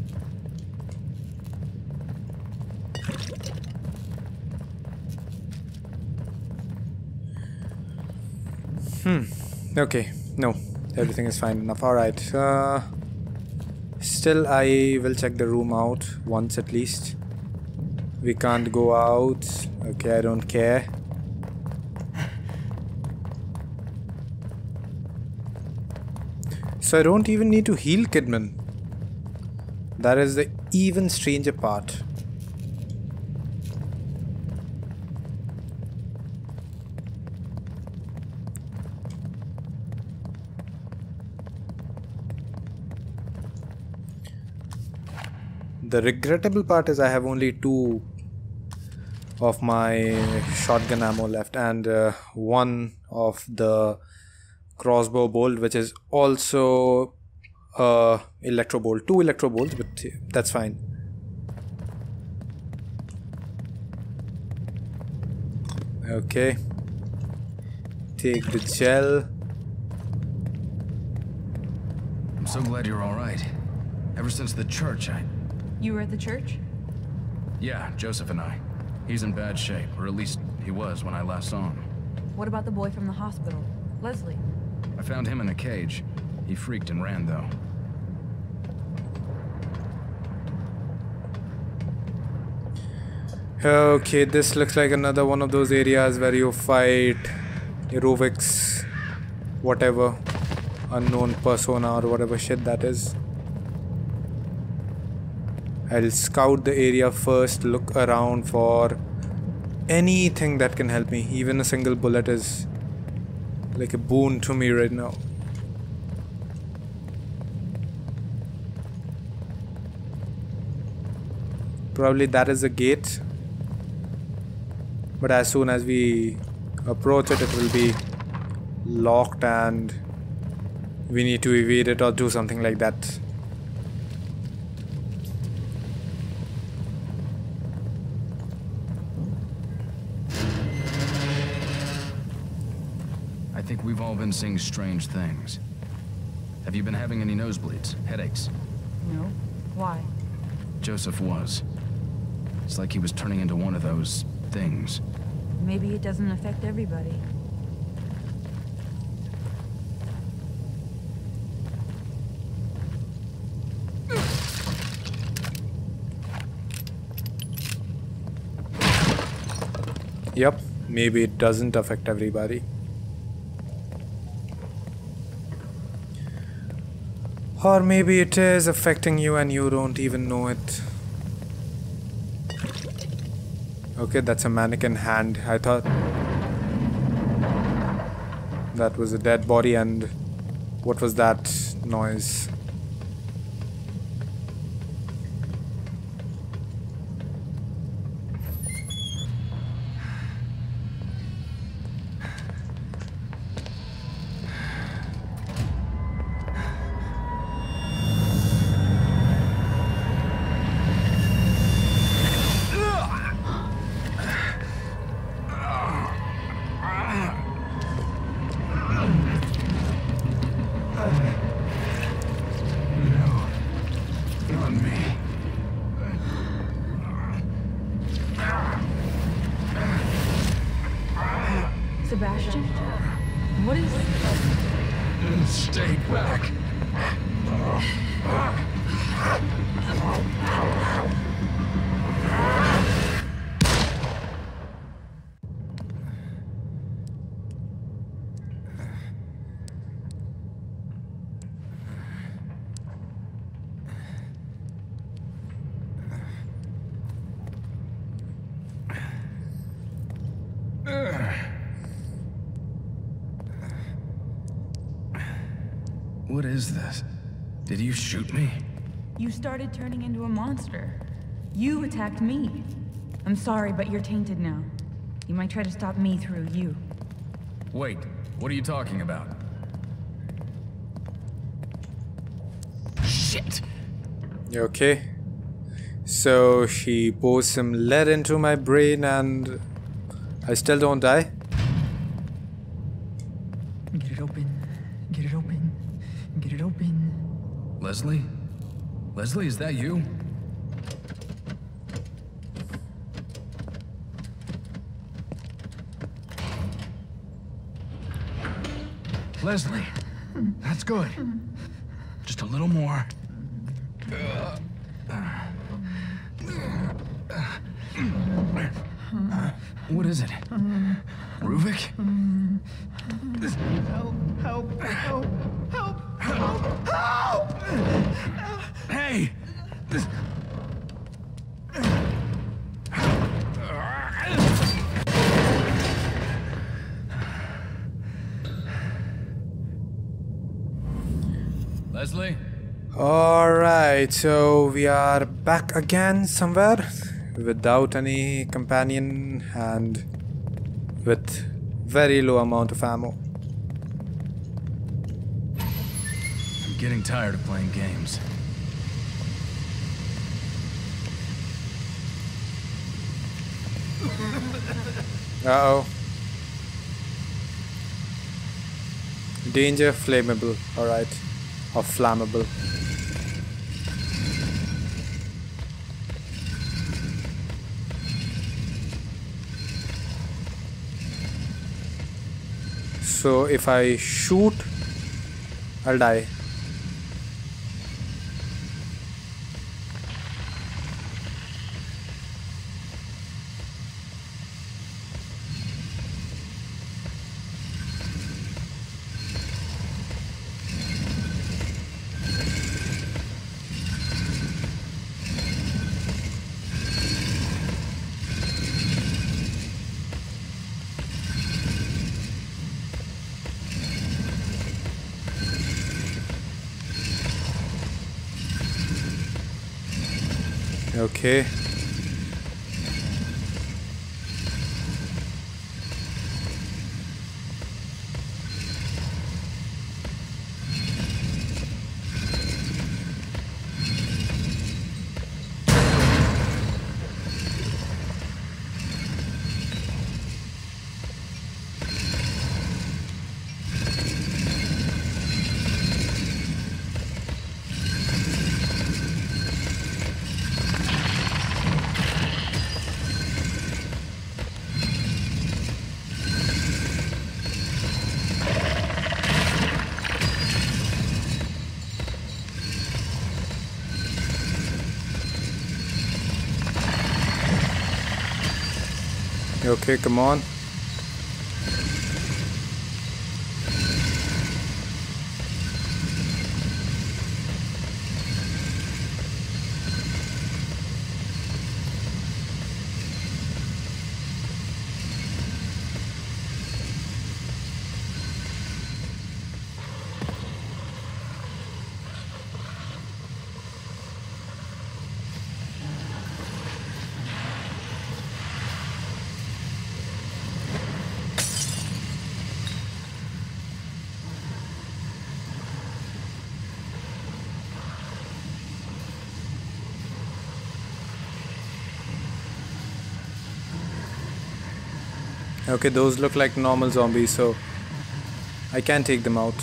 Hmm. Okay. No. Everything is fine enough. Alright. Uh, still, I will check the room out once at least. We can't go out. Okay, I don't care. So I don't even need to heal Kidman. That is the even stranger part. The regrettable part is I have only two of my shotgun ammo left and uh, one of the crossbow bolt, which is also uh, electro bolt. Two electro bolts, but that's fine. Okay. Take the gel. I'm so glad you're all right. Ever since the church, I... You were at the church? Yeah, Joseph and I. He's in bad shape, or at least he was when I last saw him. What about the boy from the hospital? Leslie? I found him in a cage. He freaked and ran, though. Okay, this looks like another one of those areas where you fight aerobics, whatever, unknown persona or whatever shit that is. I'll scout the area first, look around for anything that can help me. Even a single bullet is like a boon to me right now. Probably that is the gate. But as soon as we approach it, it will be locked and we need to evade it or do something like that. I think we've all been seeing strange things. Have you been having any nosebleeds, headaches? No. Why? Joseph was. It's like he was turning into one of those things. Maybe it doesn't affect everybody. Yep, maybe it doesn't affect everybody. Or maybe it is affecting you and you don't even know it. Okay, that's a mannequin hand. I thought that was a dead body, and what was that noise? Sebastian? What is it? Stay back. What is this? Did you shoot me? You started turning into a monster. You attacked me. I'm sorry, but you're tainted now. You might try to stop me through you. Wait, what are you talking about? Shit! Okay. So she pours some lead into my brain and I still don't die? Get it open. Get it open. Get it open. Leslie? Leslie, is that you? Leslie, that's good. Just a little more. What is it? Ruvik? Help, help, help, help, help, help! Hey! Leslie? Alright, so we are back again somewhere without any companion and with very low amount of ammo. I'm getting tired of playing games. Uh-oh. Danger, flammable, alright. Or flammable. So if I shoot, I'll die. Okay. Okay, come on. Okay, those look like normal zombies, so I can take them out.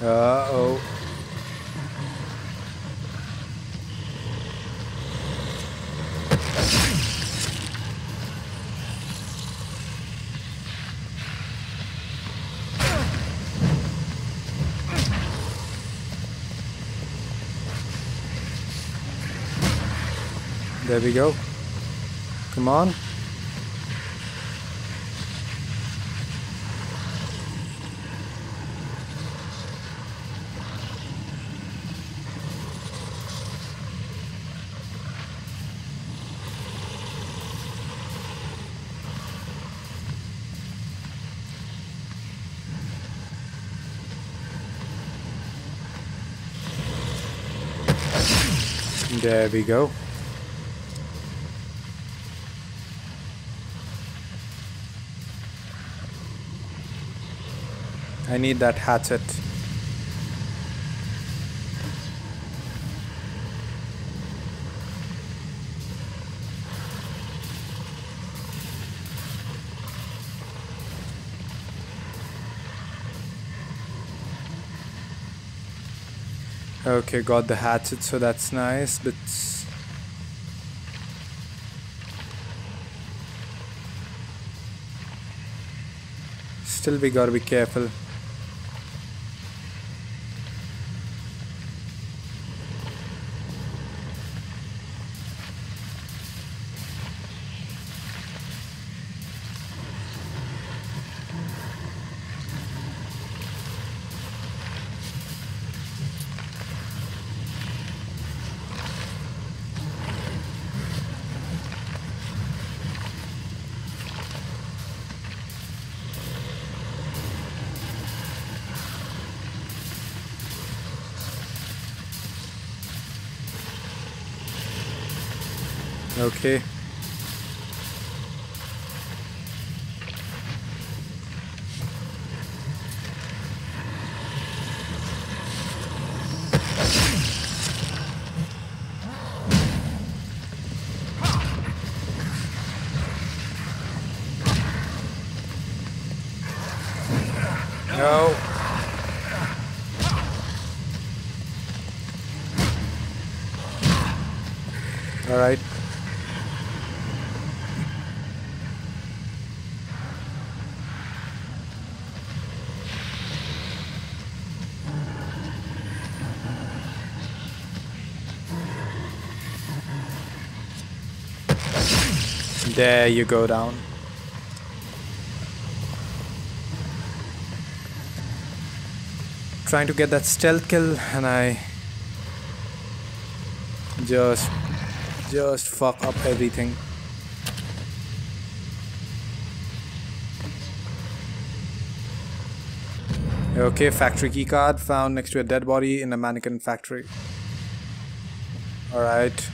Uh-oh. There we go. Come on. There we go. I need that hatchet. Okay, got the hatchet, so that's nice, but still we gotta be careful. Okay. No. All right. There you go down. Trying to get that stealth kill and I just just fuck up everything. Okay, factory keycard found next to a dead body in a mannequin factory. Alright.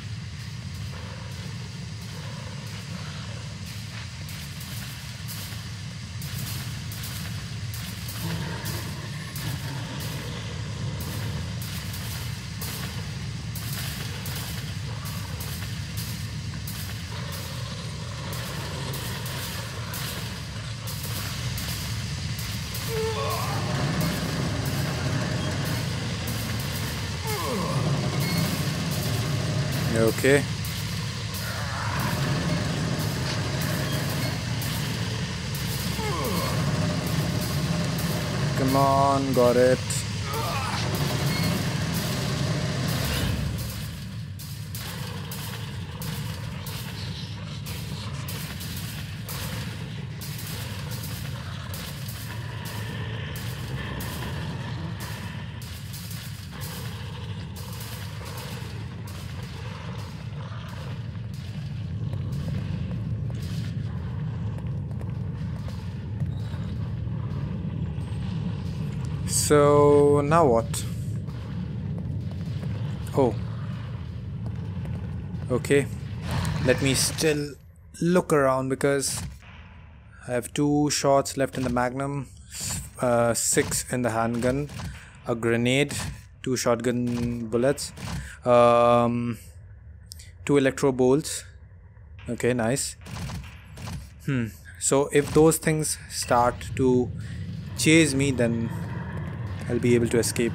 Okay. Come on, got it. So now what? Oh, okay. Let me still look around because I have two shots left in the magnum, uh, six in the handgun, a grenade, two shotgun bullets, um, two electro bolts. Okay, nice. Hmm. So if those things start to chase me, then I'll be able to escape.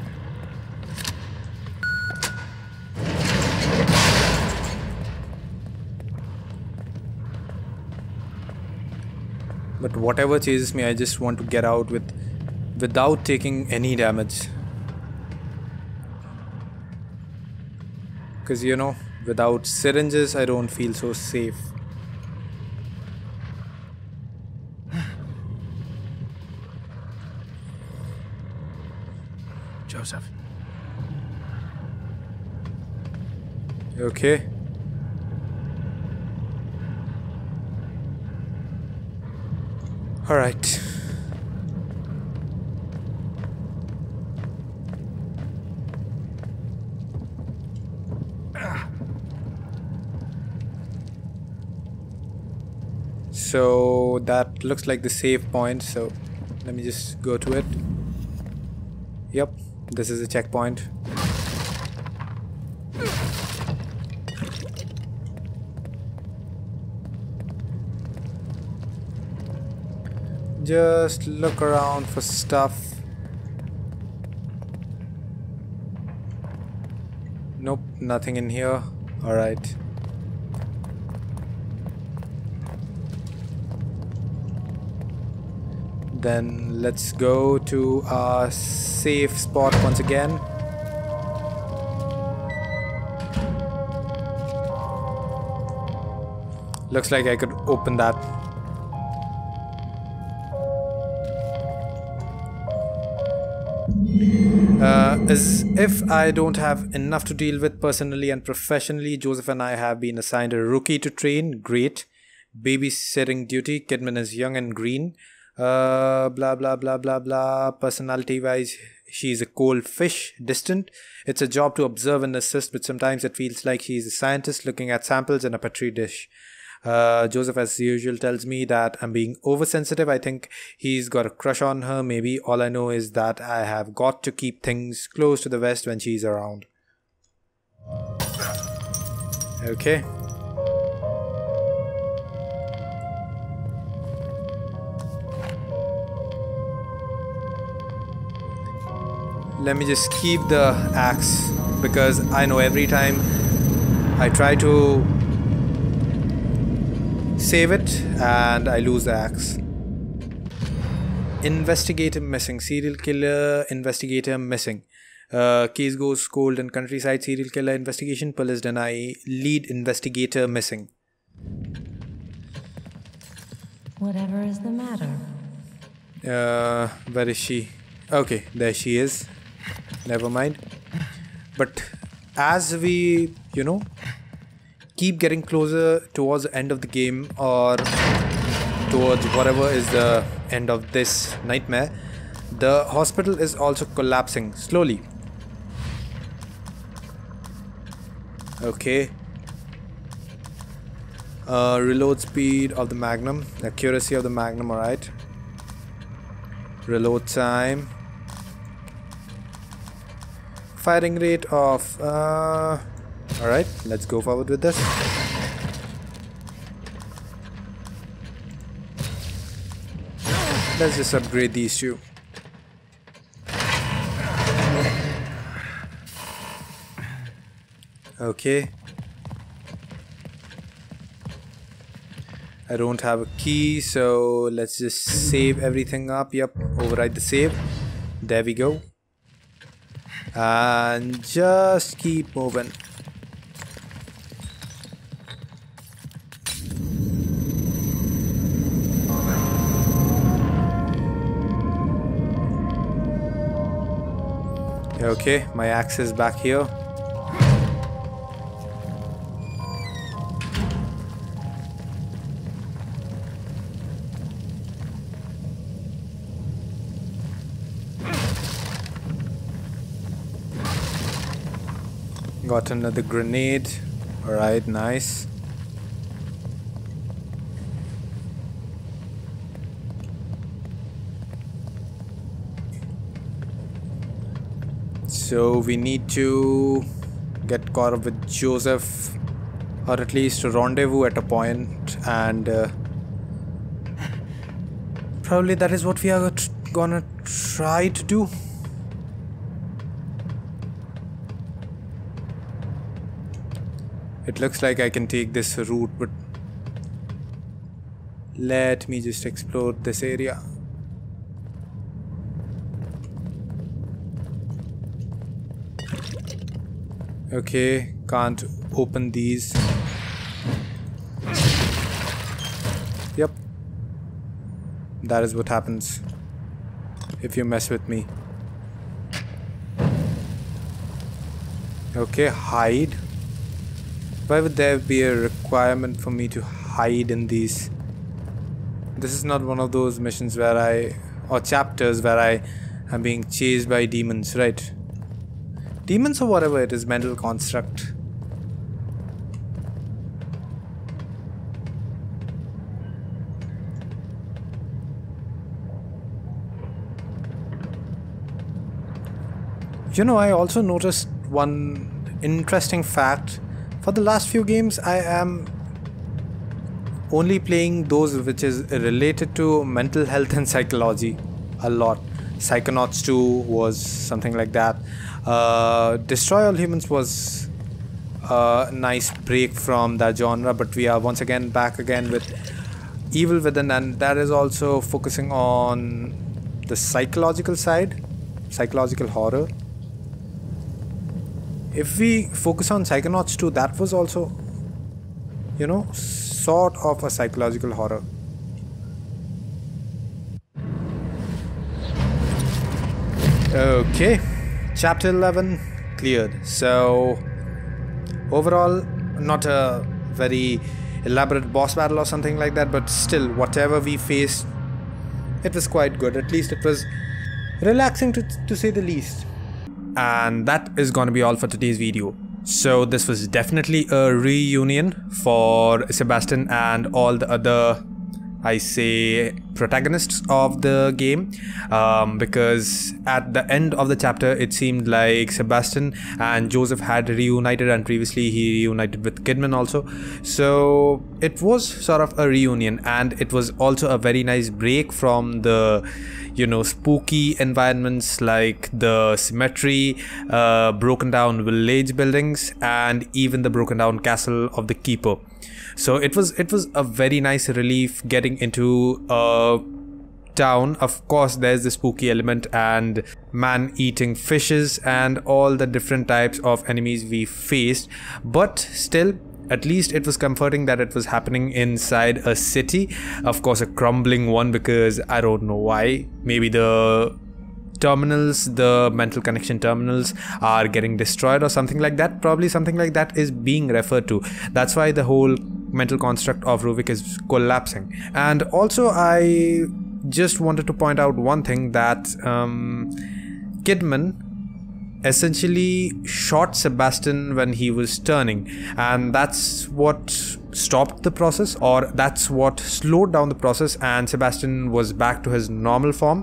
But whatever chases me, I just want to get out with without taking any damage. Because, you know, without syringes, I don't feel so safe. Joseph. Okay. All right. So that looks like the save point, so let me just go to it. Yep, this is a checkpoint. Just look around for stuff. Nope, nothing in here. Alright. Then let's go to our safe spot once again. Looks like I could open that. Uh, as if I don't have enough to deal with personally and professionally, Joseph and I have been assigned a rookie to train. Great. Babysitting duty. Kidman is young and green. Uh, blah blah blah blah blah. Personality wise, she's a cold fish, distant. It's a job to observe and assist, but sometimes it feels like she's a scientist looking at samples in a petri dish. Uh, Joseph, as usual, tells me that I'm being oversensitive. I think he's got a crush on her. Maybe all I know is that I have got to keep things close to the vest when she's around. Okay. Let me just keep the axe, because I know every time I try to save it and I lose the axe. Investigator missing. Serial killer investigator missing. Uh, case goes cold in countryside. Serial killer investigation. Police deny lead investigator missing. Whatever is the matter? Uh, where is she? Okay, there she is. Never mind. But as we, you know, keep getting closer towards the end of the game, or towards whatever is the end of this nightmare, the hospital is also collapsing slowly. Okay. Uh, reload speed of the Magnum, accuracy of the Magnum, alright. Reload time. Firing rate of uh, alright, let's go forward with this. Let's just upgrade these two. Okay. I don't have a key, so let's just save everything up. Yep, override the save. There we go. And just keep moving. Okay, my axe is back here. Got another grenade. Alright, nice. So we need to get caught up with Joseph, or at least rendezvous at a point, and uh, probably that is what we are tr gonna try to do. It looks like I can take this route, but let me just explore this area. Okay, can't open these. Yep. That is what happens if you mess with me. Okay, hide. Why would there be a requirement for me to hide in these? This is not one of those missions where I, or chapters where I am being chased by demons, right? Demons or whatever it is, mental construct. You know, I also noticed one interesting fact. For the last few games, I am only playing those which is related to mental health and psychology a lot. Psychonauts two was something like that. Uh, Destroy All Humans was a nice break from that genre, but we are once again back again with Evil Within, and that is also focusing on the psychological side, psychological horror. If we focus on Psychonauts two, that was also, you know, sort of a psychological horror. Okay, chapter eleven cleared. So overall, not a very elaborate boss battle or something like that, but still, whatever we faced, it was quite good. At least it was relaxing to, to say the least. And that is gonna be all for today's video. So this was definitely a reunion for Sebastian and all the other, I say, protagonists of the game, um, because at the end of the chapter it seemed like Sebastian and Joseph had reunited, and previously he reunited with Kidman also. So it was sort of a reunion, and it was also a very nice break from the, you know, spooky environments like the cemetery, uh, broken down village buildings, and even the broken down castle of the keeper. So it was it was a very nice relief getting into a town. Of course, there's the spooky element and man eating fishes and all the different types of enemies we faced, but still, at least it was comforting that it was happening inside a city. Of course, a crumbling one, because I don't know why. Maybe the terminals, the mental connection terminals, are getting destroyed or something like that. Probably something like that is being referred to. That's why the whole mental construct of Ruvik is collapsing. And also, I just wanted to point out one thing, that um, Kidman essentially shot Sebastian when he was turning, and that's what stopped the process, or that's what slowed down the process, and Sebastian was back to his normal form.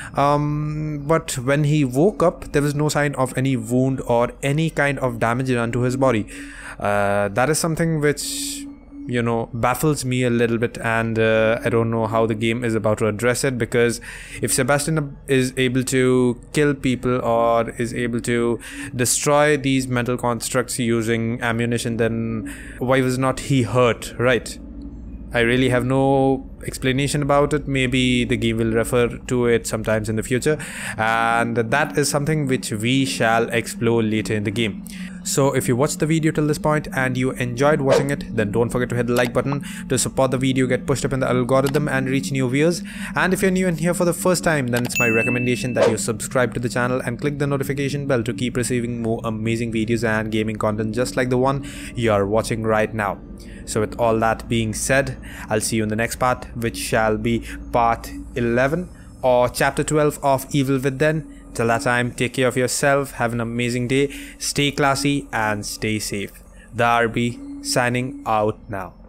Um, but when he woke up, there was no sign of any wound or any kind of damage done to his body. Uh, that is something which, you know, baffles me a little bit, and uh, I don't know how the game is about to address it, because if Sebastian is able to kill people or is able to destroy these mental constructs using ammunition, then why was not he hurt, right? I really have no explanation about it. Maybe the game will refer to it sometimes in the future, and that is something which we shall explore later in the game. So if you watched the video till this point and you enjoyed watching it, then don't forget to hit the like button to support the video, get pushed up in the algorithm and reach new viewers. And if you're new in here for the first time, then it's my recommendation that you subscribe to the channel and click the notification bell to keep receiving more amazing videos and gaming content just like the one you are watching right now. So with all that being said, I'll see you in the next part, which shall be part eleven or chapter twelve of Evil Within. Till that time, take care of yourself, have an amazing day, stay classy and stay safe. The R B signing out now.